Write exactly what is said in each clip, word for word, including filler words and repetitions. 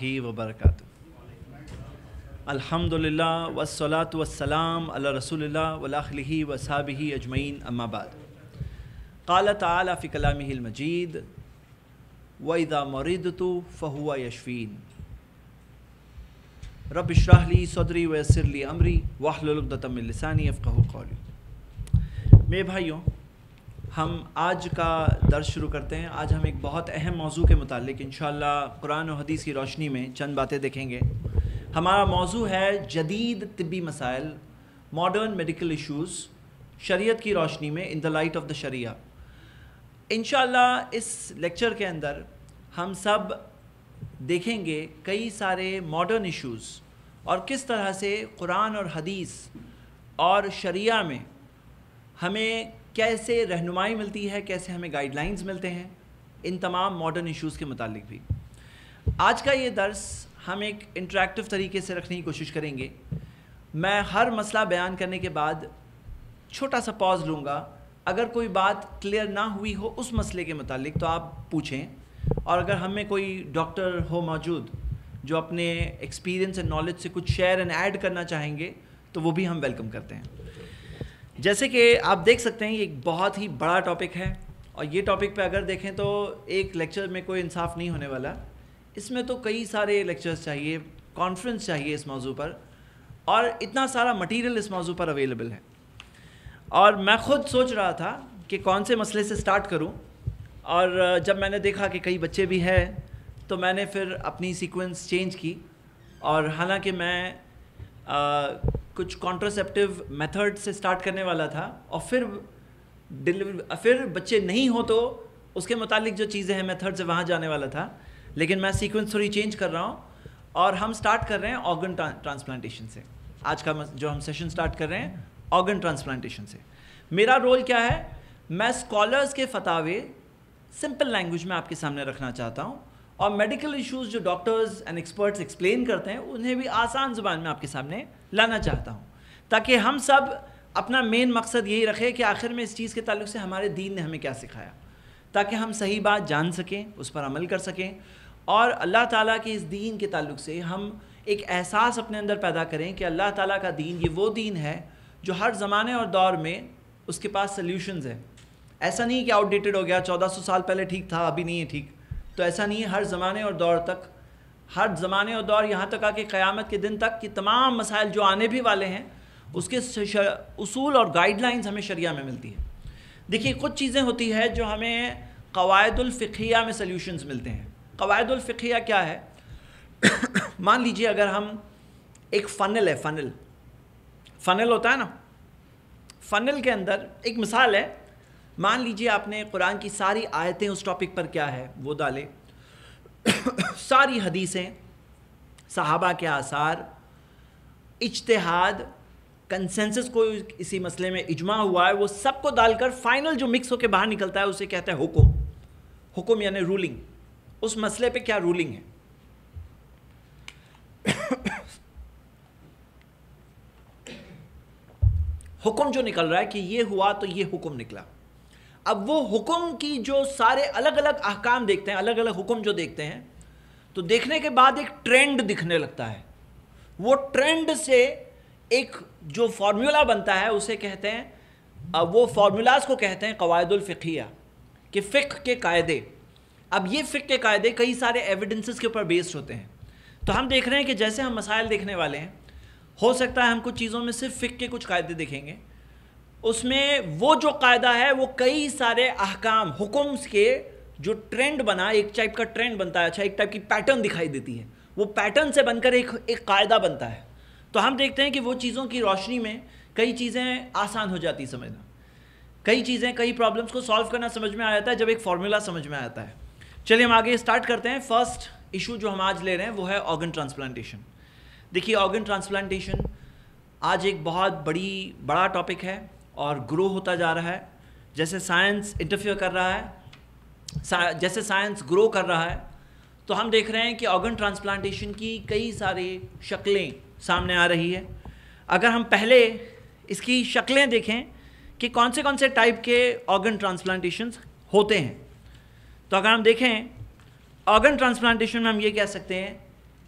ہی وبرکاتہ. الحمدللہ والصلاة والسلام علی رسول اللہ وآلہ وصحبہ اجمعین اما بعد. قال تعالی فی کلامہ المجید وَإِذَا مَرِضْتُ فَهُوَ يَشْفِينِ رب اشرح لی صدری ویسر لی امری واحلل عقدۃ من لسانی یفقہوا قولی. میرے بھائیوں، ہم آج کا درس شروع کرتے ہیں. آج ہم ایک بہت اہم موضوع کے متعلق انشاءاللہ قرآن و حدیث کی روشنی میں چند باتیں دیکھیں گے. ہمارا موضوع ہے جدید طبی مسائل، ماڈرن میڈیکل ایشوز، شریعت کی روشنی میں، ان دا لائٹ آف دا شریعہ. انشاءاللہ اس لیکچر کے اندر ہم سب دیکھیں گے کئی سارے ماڈرن ایشوز اور کس طرح سے قرآن اور حدیث اور شریعہ میں ہمیں کیسے رہنمائی ملتی ہے، کیسے ہمیں گائیڈ لائنز ملتے ہیں ان تمام ماڈرن ایشوز کے متعلق بھی. آج کا یہ درس ہم ایک انٹریکٹیو طریقے سے رکھنے کی کوشش کریں گے. میں ہر مسئلہ بیان کرنے کے بعد چھوٹا سا پاز لوں گا. اگر کوئی بات کلیئر نہ ہوئی ہو اس مسئلے کے متعلق تو آپ پوچھیں، اور اگر ہم میں کوئی ڈاکٹر ہو موجود جو اپنے ایکسپیرینس اینڈ نالج سے کچھ شیئر اینڈ ایڈ کرنا چاہیں گے تو وہ بھی ہم ویلکم کرتے ہیں. جیسے کہ آپ دیکھ سکتے ہیں یہ ایک بہت ہی بڑا ٹاپک ہے، اور یہ ٹاپک پہ اگر دیکھیں تو ایک لیکچر میں کوئی انصاف نہیں ہونے والا. اس میں تو کئی سارے لیکچرز چاہیے، کانفرنس چاہیے اس موضوع پر، اور اتنا سارا مٹیریل اس موضوع پر اویلیبل ہے. اور میں خود سوچ رہا تھا کہ کون سے مسئلے سے سٹارٹ کروں، اور جب میں نے دیکھا کہ کئی بچے بھی ہیں تو میں نے پھر اپنی سیکوینس چینج کی. اور حالانکہ میں آ, کچھ کانٹراسیپٹیو میتھڈ سے سٹارٹ کرنے والا تھا، اور پھر پھر بچے نہیں ہو تو اس کے متعلق جو چیزیں ہیں میتھڈ سے وہاں جانے والا تھا، لیکن میں سیکوینس تھوڑی چینج کر رہا ہوں. اور ہم سٹارٹ کر رہے ہیں آرگن ٹرانسپلانٹیشن سے. آج کا جو ہم سیشن سٹارٹ کر رہے ہیں آرگن ٹرانسپلانٹیشن سے. میرا رول کیا ہے؟ میں اسکالرز کے فتاوے سمپل لینگویج میں آپ کے سامنے رکھنا چاہتا ہوں، اور میڈیکل ایشوز جو ڈاکٹرز اینڈ ایکسپرٹس ایکسپلین کرتے ہیں انہیں بھی آسان زبان میں آپ کے سامنے لانا چاہتا ہوں، تاکہ ہم سب اپنا مین مقصد یہی رکھے کہ آخر میں اس چیز کے تعلق سے ہمارے دین نے ہمیں کیا سکھایا، تاکہ ہم صحیح بات جان سکیں، اس پر عمل کر سکیں، اور اللہ تعالیٰ کے اس دین کے تعلق سے ہم ایک احساس اپنے اندر پیدا کریں کہ اللہ تعالیٰ کا دین یہ وہ دین ہے جو ہر زمانے اور دور میں اس کے پاس سلیوشنز ہیں. ایسا نہیں کہ آؤٹ ڈیٹڈ ہو گیا، چودہ سو سال پہلے ٹھیک تھا ابھی نہیں ہے ٹھیک. تو ایسا نہیں ہے. ہر زمانے اور دور تک، ہر زمانے اور دور یہاں تک آ کہ قیامت کے دن تک کہ تمام مسائل جو آنے بھی والے ہیں اس کے اصول اور گائیڈ لائنز ہمیں شریعہ میں ملتی ہے. دیکھیے کچھ چیزیں ہوتی ہے جو ہمیں قواعد الفقہیہ میں سلیوشنز ملتے ہیں. قواعد الفقہیہ کیا ہے؟ مان لیجئے اگر ہم ایک فنل ہے، فنل فنل ہوتا ہے نا، فنل کے اندر ایک مثال ہے. مان لیجئے آپ نے قرآن کی ساری آیتیں اس ٹاپک پر کیا ہے وہ ڈالے، ساری حدیثیں، صحابہ کے آثار، اجتہاد، کنسنسس کو اسی مسئلے میں اجماع ہوا ہے، وہ سب کو ڈال کر فائنل جو مکس ہو کے باہر نکلتا ہے اسے کہتے ہیں حکم. حکم یعنی رولنگ. اس مسئلے پہ کیا رولنگ ہے. حکم جو نکل رہا ہے کہ یہ ہوا تو یہ حکم نکلا. اب وہ حکم کی جو سارے الگ الگ احکام دیکھتے ہیں، الگ الگ حکم جو دیکھتے ہیں، تو دیکھنے کے بعد ایک ٹرینڈ دکھنے لگتا ہے. وہ ٹرینڈ سے ایک جو فارمولا بنتا ہے اسے کہتے ہیں، وہ فارمولاز کو کہتے ہیں قواعد الفقہیہ، کہ فقہ کے قاعدے. اب یہ فقہ کے قاعدے کئی سارے ایویڈنسز کے اوپر بیسڈ ہوتے ہیں. تو ہم دیکھ رہے ہیں کہ جیسے ہم مسائل دیکھنے والے ہیں، ہو سکتا ہے ہم کچھ چیزوں میں صرف فقہ کے کچھ قاعدے دیکھیں گے، اس میں وہ جو قاعدہ ہے وہ کئی سارے احکام، حکمز کے جو ٹرینڈ بنا، ایک ٹائپ کا ٹرینڈ بنتا ہے، اچھا ایک ٹائپ کی پیٹرن دکھائی دیتی ہے، وہ پیٹرن سے بن کر ایک ایک قاعدہ بنتا ہے. تو ہم دیکھتے ہیں کہ وہ چیزوں کی روشنی میں کئی چیزیں آسان ہو جاتی سمجھنا، کئی چیزیں، کئی پرابلمس کو سالو کرنا سمجھ میں آ جاتا ہے جب ایک فارمولا سمجھ میں آتا ہے. چلیے ہم آگے اسٹارٹ کرتے ہیں. فرسٹ ایشو جو ہم آج لے رہے ہیں وہ ہے آرگن ٹرانسپلانٹیشن. دیکھیے آرگن ٹرانسپلانٹیشن آج ایک بہت بڑی بڑا ٹاپک ہے اور گرو ہوتا جا رہا ہے. جیسے سائنس انٹرفیئر کر رہا ہے، جیسے سائنس گرو کر رہا ہے، تو ہم دیکھ رہے ہیں کہ آرگن ٹرانسپلانٹیشن کی کئی ساری شکلیں سامنے آ رہی ہے. اگر ہم پہلے اس کی شکلیں دیکھیں کہ کون سے کون سے ٹائپ کے آرگن ٹرانسپلانٹیشنز ہوتے ہیں، تو اگر ہم دیکھیں آرگن ٹرانسپلانٹیشن میں ہم یہ کہہ سکتے ہیں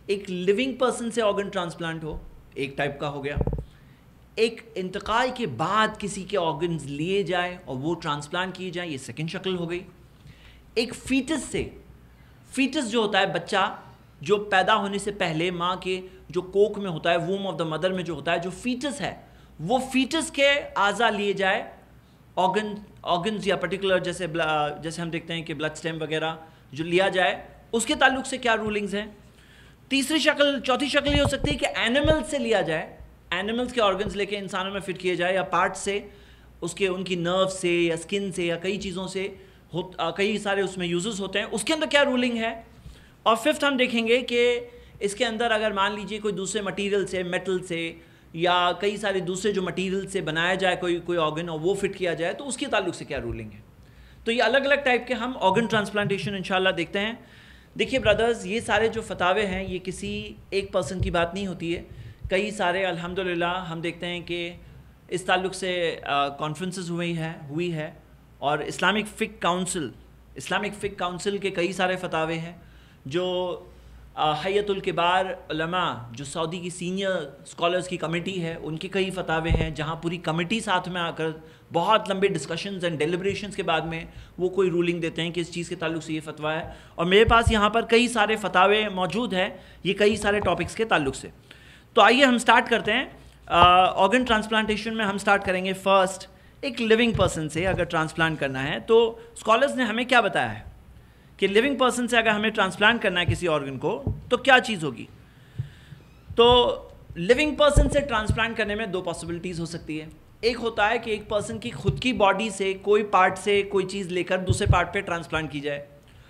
ایک لیونگ پرسن سے آرگن ٹرانسپلانٹ ہو، ایک ٹائپ کا ہو گیا. ایک انتقال کے بعد کسی کے آرگنز لیے جائے اور وہ ٹرانسپلانٹ کیے جائیں، یہ سیکنڈ شکل ہو گئی. ایک فیٹس سے، فیٹس جو ہوتا ہے بچہ جو پیدا ہونے سے پہلے ماں کے جو کوک میں ہوتا ہے، ووم آف دا مدر میں جو ہوتا ہے، جو فیٹس ہے وہ فیٹس کے اعضاء لیے جائے، آرگن آرگنز یا پرٹیکولر جیسے جیسے ہم دیکھتے ہیں کہ بلڈ اسٹیم وغیرہ جو لیا جائے، اس کے تعلق سے کیا رولنگز ہیں. تیسری شکل، چوتھی شکل یہ ہو سکتی ہے کہ اینیمل سے لیا جائے، اینیملز کے آرگنز لے کے انسانوں میں فٹ کیے جائے، یا پارٹ سے، اس کے ان کی نرو سے یا اسکن سے یا کئی چیزوں سے، کئی سارے اس میں یوزز ہوتے ہیں، اس کے اندر کیا رولنگ ہے. اور ففتھ ہم دیکھیں گے کہ اس کے اندر اگر مان لیجئے کوئی دوسرے مٹیریل سے، میٹل سے یا کئی سارے دوسرے جو مٹیریل سے بنایا جائے کوئی کوئی آرگن اور وہ فٹ کیا جائے تو اس کے تعلق سے کیا رولنگ ہے. تو یہ الگ الگ ٹائپ کے ہم آرگن ٹرانسپلانٹیشن انشاءاللہ دیکھتے ہیں. دیکھیے برادرز، یہ سارے جو فتاوے ہیں یہ کسی ایک پرسن کی بات نہیں ہوتی ہے، کئی سارے الحمدللہ ہم دیکھتے ہیں کہ اس تعلق سے کانفرنسز ہوئی ہے ہوئی ہے اور اسلامک فک کاؤنسل اسلامک فک کاؤنسل کے کئی سارے فتاوے ہیں، جو حیۃ الکبار علماء جو سعودی کی سینئر اسکالرز کی کمیٹی ہے ان کے کئی فتاوے ہیں، جہاں پوری کمیٹی ساتھ میں آ کر بہت لمبے ڈسکشنز اینڈ ڈیلیبریشنز کے بعد میں وہ کوئی رولنگ دیتے ہیں کہ اس چیز کے تعلق سے یہ فتویٰ ہے. اور میرے پاس یہاں پر کئی سارے فتاوے موجود ہیں یہ کئی سارے ٹاپکس کے تعلق سے. تو آئیے ہم سٹارٹ کرتے ہیں. آرگن ٹرانسپلانٹیشن میں ہم سٹارٹ کریں گے فرسٹ ایک لیونگ پرسن سے اگر ٹرانسپلانٹ کرنا ہے تو اسکالرز نے ہمیں کیا بتایا ہے کہ لیونگ پرسن سے اگر ہمیں ٹرانسپلانٹ کرنا ہے کسی آرگن کو تو کیا چیز ہوگی. تو لیونگ پرسن سے ٹرانسپلانٹ کرنے میں دو پاسبلٹیز ہو سکتی ہے. ایک ہوتا ہے کہ ایک پرسن کی خود کی باڈی سے کوئی پارٹ سے کوئی چیز لے کر دوسرے پارٹ پہ ٹرانسپلانٹ کی جائے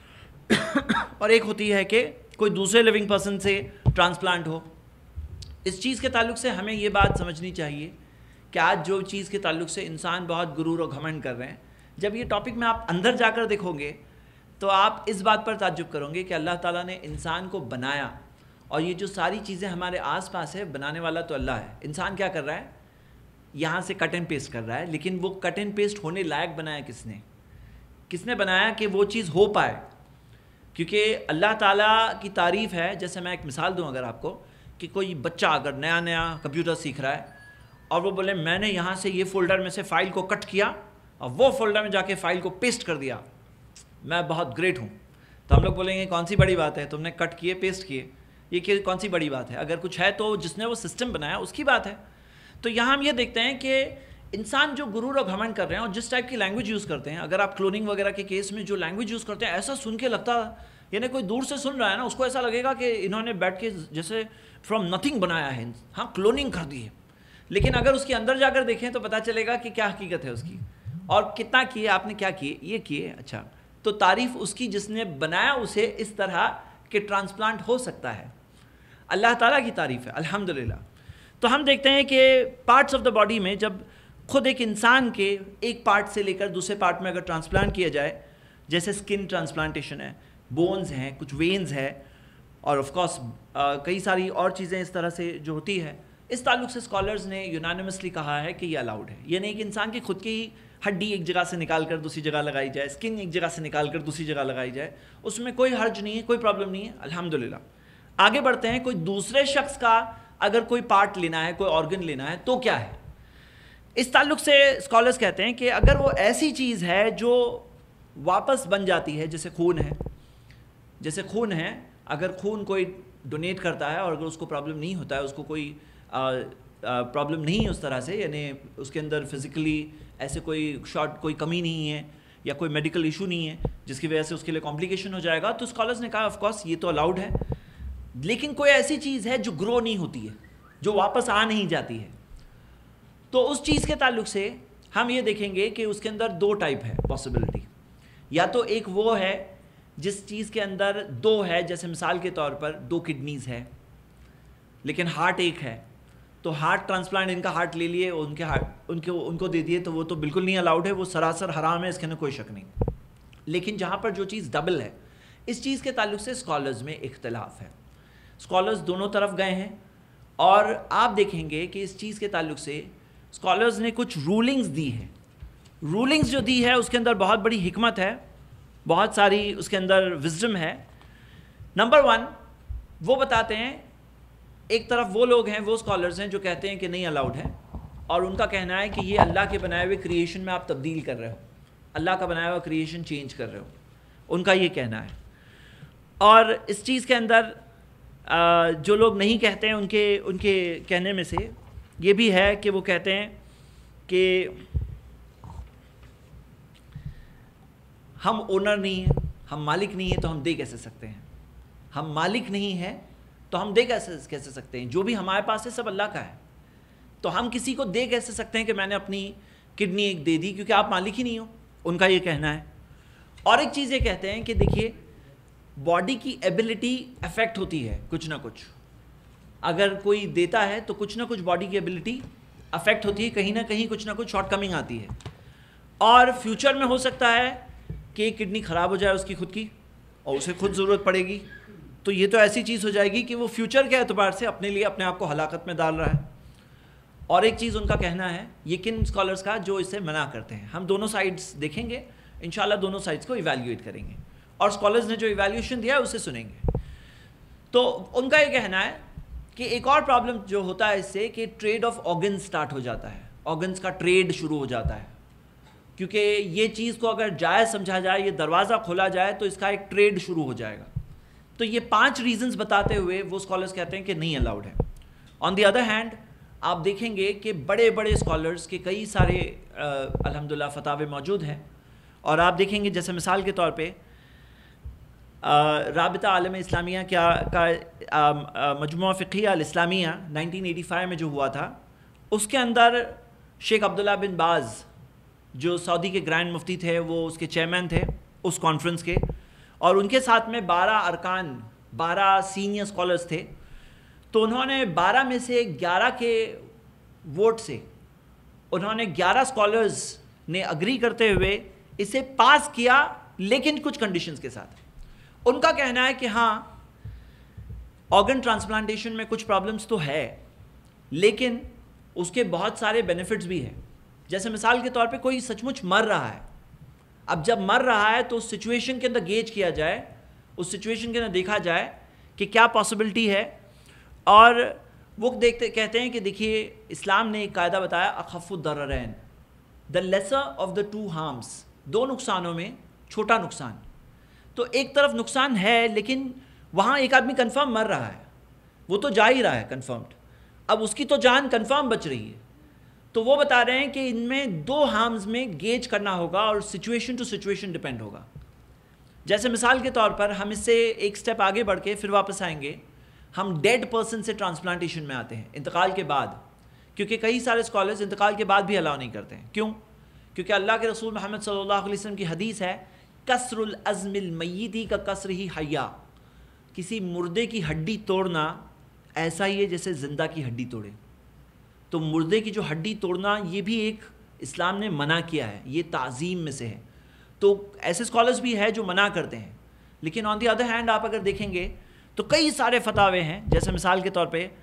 اور ایک ہوتی ہے کہ کوئی دوسرے لیونگ پرسن سے ٹرانسپلانٹ ہو. اس چیز کے تعلق سے ہمیں یہ بات سمجھنی چاہیے کہ آج جو چیز کے تعلق سے انسان بہت غرور و گھمنڈ کر رہے ہیں، جب یہ ٹاپک میں آپ اندر جا کر دیکھو گے تو آپ اس بات پر تعجب کرو گے کہ اللہ تعالیٰ نے انسان کو بنایا اور یہ جو ساری چیزیں ہمارے آس پاس ہے بنانے والا تو اللہ ہے. انسان کیا کر رہا ہے؟ یہاں سے کٹ اینڈ پیسٹ کر رہا ہے، لیکن وہ کٹ اینڈ پیسٹ ہونے لائق بنایا کس نے؟ کس نے بنایا کہ وہ چیز ہو پائے؟ کیونکہ اللہ تعالیٰ کی تعریف ہے. جیسے میں ایک مثال دوں اگر آپ کو کہ کوئی بچہ اگر نیا نیا کمپیوٹر سیکھ رہا ہے اور وہ بولے میں نے یہاں سے یہ فولڈر میں سے فائل کو کٹ کیا اور وہ فولڈر میں جا کے فائل کو پیسٹ کر دیا، میں بہت گریٹ ہوں، تو ہم لوگ بولیں گے کون سی بڑی بات ہے، تم نے کٹ کیے پیسٹ کیے، یہ کہ کون سی بڑی بات ہے؟ اگر کچھ ہے تو جس نے وہ سسٹم بنایا اس کی بات ہے. تو یہاں ہم یہ دیکھتے ہیں کہ انسان جو غرور و گھمنڈ کر رہے ہیں اور جس ٹائپ کی لینگویج یوز کرتے ہیں، اگر آپ کلوننگ وغیرہ کے کیس میں جو لینگویج یوز کرتے ہیں ایسا سن کے لگتا یعنی کوئی دور سے سن رہا ہے نا اس کو ایسا لگے گا کہ انہوں نے بیٹھ کے جیسے فرام نتھنگ بنایا ہے، ہاں کلوننگ کر دی ہے. لیکن اگر اس کے اندر جا کر دیکھیں تو پتہ چلے گا کہ کیا حقیقت ہے اس کی اور کتنا کیے آپ نے، کیا کیے، یہ کیے. اچھا، تو تعریف اس کی جس نے بنایا اسے اس طرح کہ ٹرانسپلانٹ ہو سکتا ہے. اللہ تعالیٰ کی تعریف ہے الحمدللہ. تو ہم دیکھتے ہیں کہ پارٹس آف دا باڈی میں جب خود ایک انسان کے ایک پارٹ سے لے کر دوسرے پارٹ میں اگر ٹرانسپلانٹ کیا جائے، جیسے اسکن ٹرانسپلانٹیشن ہے، بونز ہیں، کچھ وینز ہے اور آف کورس کئی ساری اور چیزیں اس طرح سے جو ہوتی ہے، اس تعلق سے اسکالرز نے یونانیمسلی کہا ہے کہ یہ الاؤڈ ہے. یہ نہیں کہ انسان کی خود کی ہڈی ایک جگہ سے نکال کر دوسری جگہ لگائی جائے، اسکن ایک جگہ سے نکال کر دوسری جگہ لگائی جائے، اس میں کوئی حرج نہیں ہے، کوئی پرابلم نہیں ہے الحمدللہ. آگے بڑھتے ہیں. کوئی دوسرے شخص کا اگر کوئی پارٹ لینا ہے، کوئی آرگن لینا ہے تو کیا ہے؟ اس تعلق سے اسکالرز کہتے ہیں کہ اگر وہ ایسی چیز ہے جو واپس بن جاتی ہے، جیسے خون ہے جیسے خون ہے اگر خون کوئی ڈونیٹ کرتا ہے اور اگر اس کو پرابلم نہیں ہوتا ہے، اس کو کوئی پرابلم نہیں ہے اس طرح سے، یعنی اس کے اندر فزیکلی ایسے کوئی شارٹ کوئی کمی نہیں ہے یا کوئی میڈیکل ایشو نہیں ہے جس کی وجہ سے اس کے لیے کمپلیکیشن ہو جائے گا، تو اسکالرز نے کہا آف کورس یہ تو الاؤڈ ہے. لیکن کوئی ایسی چیز ہے جو گرو نہیں ہوتی ہے، جو واپس آ نہیں جاتی ہے، تو اس چیز کے تعلق سے ہم یہ دیکھیں گے کہ اس کے اندر دو ٹائپ ہے پاسبلٹی. یا تو ایک وہ ہے جس چیز کے اندر دو ہے، جیسے مثال کے طور پر دو کڈنیز ہے لیکن ہارٹ ایک ہے، تو ہارٹ ٹرانسپلانٹ ان کا ہارٹ لے لیے ان کے ہارٹ ان کے ان کو دے دیے تو وہ تو بالکل نہیں الاؤڈ ہے، وہ سراسر حرام ہے، اس کے اندر کوئی شک نہیں. لیکن جہاں پر جو چیز ڈبل ہے، اس چیز کے تعلق سے اسکالرز میں اختلاف ہے. اسکالرز دونوں طرف گئے ہیں اور آپ دیکھیں گے کہ اس چیز کے تعلق سے اسکالرز نے کچھ رولنگز دی ہیں. رولنگز جو دی ہے اس کے اندر بہت بڑی حکمت ہے، بہت ساری اس کے اندر وزڈم ہے. نمبر ون، وہ بتاتے ہیں ایک طرف وہ لوگ ہیں، وہ اسکالرز ہیں جو کہتے ہیں کہ نہیں الاؤڈ ہے، اور ان کا کہنا ہے کہ یہ اللہ کے بنائے ہوئے کریشن میں آپ تبدیل کر رہے ہو، اللہ کا بنایا ہوا کریشن چینج کر رہے ہو، ان کا یہ کہنا ہے۔ اور اس چیز کے اندر جو لوگ نہیں کہتے ہیں ان کے ان کے کہنے میں سے یہ بھی ہے کہ وہ کہتے ہیں کہ ہم اونر نہیں ہیں، ہم مالک نہیں ہیں تو ہم دے کیسے سکتے ہیں، ہم مالک نہیں ہیں تو ہم دے کیسے کیسے سکتے ہیں، جو بھی ہمارے پاس ہے سب اللہ کا ہے، تو ہم کسی کو دے کیسے سکتے ہیں کہ میں نے اپنی کڈنی ایک دے دی، کیونکہ آپ مالک ہی نہیں ہو، ان کا یہ کہنا ہے۔ اور ایک چیز یہ کہتے ہیں کہ دیکھیے باڈی کی ایبلٹی افیکٹ ہوتی ہے کچھ نہ کچھ، اگر کوئی دیتا ہے تو کچھ نہ کچھ باڈی کی ایبلٹی افیکٹ ہوتی ہے، کہیں نہ کہیں کچھ نہ کچھ شارٹ کمنگ آتی ہے، اور فیوچر میں ہو سکتا ہے کہ کڈنی خراب ہو جائے اس کی خود کی اور اسے خود ضرورت پڑے گی، تو یہ تو ایسی چیز ہو جائے گی کہ وہ فیوچر کے اعتبار سے اپنے لیے اپنے آپ کو ہلاکت میں ڈال رہا ہے۔ اور ایک چیز ان کا کہنا ہے، یہ کن اسکالرس کا جو اسے منع کرتے ہیں، ہم دونوں سائڈس دیکھیں گے انشاءاللہ، دونوں سائڈس کو ایویلیویٹ کریں گے اور اسکالرز نے جو ایویلیویشن دیا ہے اسے سنیں گے۔ تو ان کا یہ کہنا ہے کہ ایک اور پرابلم جو ہوتا ہے اس سے کہ ٹریڈ آف آرگنز سٹارٹ ہو جاتا ہے، آرگنز کا ٹریڈ شروع ہو جاتا ہے، کیونکہ یہ چیز کو اگر جائز سمجھا جائے، یہ دروازہ کھولا جائے تو اس کا ایک ٹریڈ شروع ہو جائے گا۔ تو یہ پانچ ریزنز بتاتے ہوئے وہ اسکالرز کہتے ہیں کہ نہیں الاؤڈ ہے۔ آن دی ادر ہینڈ آپ دیکھیں گے کہ بڑے بڑے اسکالرز کے کئی سارے الحمدللہ فتاوے موجود ہیں، اور آپ دیکھیں گے جیسے مثال کے طور پہ رابطہ عالم اسلامیہ کیا کا مجموعہ فقہیہ الاسلامیہ نائنٹین ایٹی فائیو میں جو ہوا تھا، اس کے اندر شیخ عبداللہ بن باز جو سعودی کے گرینڈ مفتی تھے، وہ اس کے چیئرمین تھے اس کانفرنس کے، اور ان کے ساتھ میں بارہ ارکان، بارہ سینئر اسکالرس تھے، تو انہوں نے بارہ میں سے گیارہ کے ووٹ سے انہوں نے گیارہ اسکالرز نے اگری کرتے ہوئے اسے پاس کیا، لیکن کچھ کنڈیشنز کے ساتھ۔ ان کا کہنا ہے کہ ہاں آرگن ٹرانسپلانٹیشن میں کچھ پرابلمز تو ہے، لیکن اس کے بہت سارے بینیفٹس بھی ہیں۔ جیسے مثال کے طور پہ کوئی سچ مچ مر رہا ہے، اب جب مر رہا ہے تو اس سچویشن کے اندر گیج کیا جائے، اس سچویشن کے اندر دیکھا جائے کہ کیا پاسبلٹی ہے، اور وہ دیکھتے کہتے ہیں کہ دیکھیے اسلام نے ایک قاعدہ بتایا، اخف الضررین، the lesser of the two harms, دو نقصانوں میں چھوٹا نقصان۔ تو ایک طرف نقصان ہے لیکن وہاں ایک آدمی کنفرم مر رہا ہے، وہ تو جا ہی رہا ہے کنفرمڈ، اب اس کی تو جان کنفرم بچ رہی ہے، تو وہ بتا رہے ہیں کہ ان میں دو ہارمز میں گیج کرنا ہوگا اور سچویشن ٹو سچویشن ڈیپینڈ ہوگا۔ جیسے مثال کے طور پر ہم اس سے ایک سٹیپ آگے بڑھ کے پھر واپس آئیں گے، ہم ڈیڈ پرسن سے ٹرانسپلانٹیشن میں آتے ہیں، انتقال کے بعد، کیونکہ کئی سارے اسکالرز انتقال کے بعد بھی الاؤ نہیں کرتے ہیں۔ کیوں؟ کیونکہ اللہ کے رسول محمد صلی اللہ علیہ وسلم کی حدیث ہے، کسر العظم المیتی کا کسر ہی حیا، کسی مردے کی ہڈی توڑنا ایسا ہی ہے جیسے زندہ کی ہڈی توڑے۔ تو مردے کی جو ہڈی توڑنا یہ بھی ایک اسلام نے منع کیا ہے، یہ تعظیم میں سے ہے۔ تو ایسے اسکالرز بھی ہیں جو منع کرتے ہیں، لیکن آن دی ادر ہینڈ آپ اگر دیکھیں گے تو کئی سارے فتاوے ہیں، جیسے مثال کے طور پہ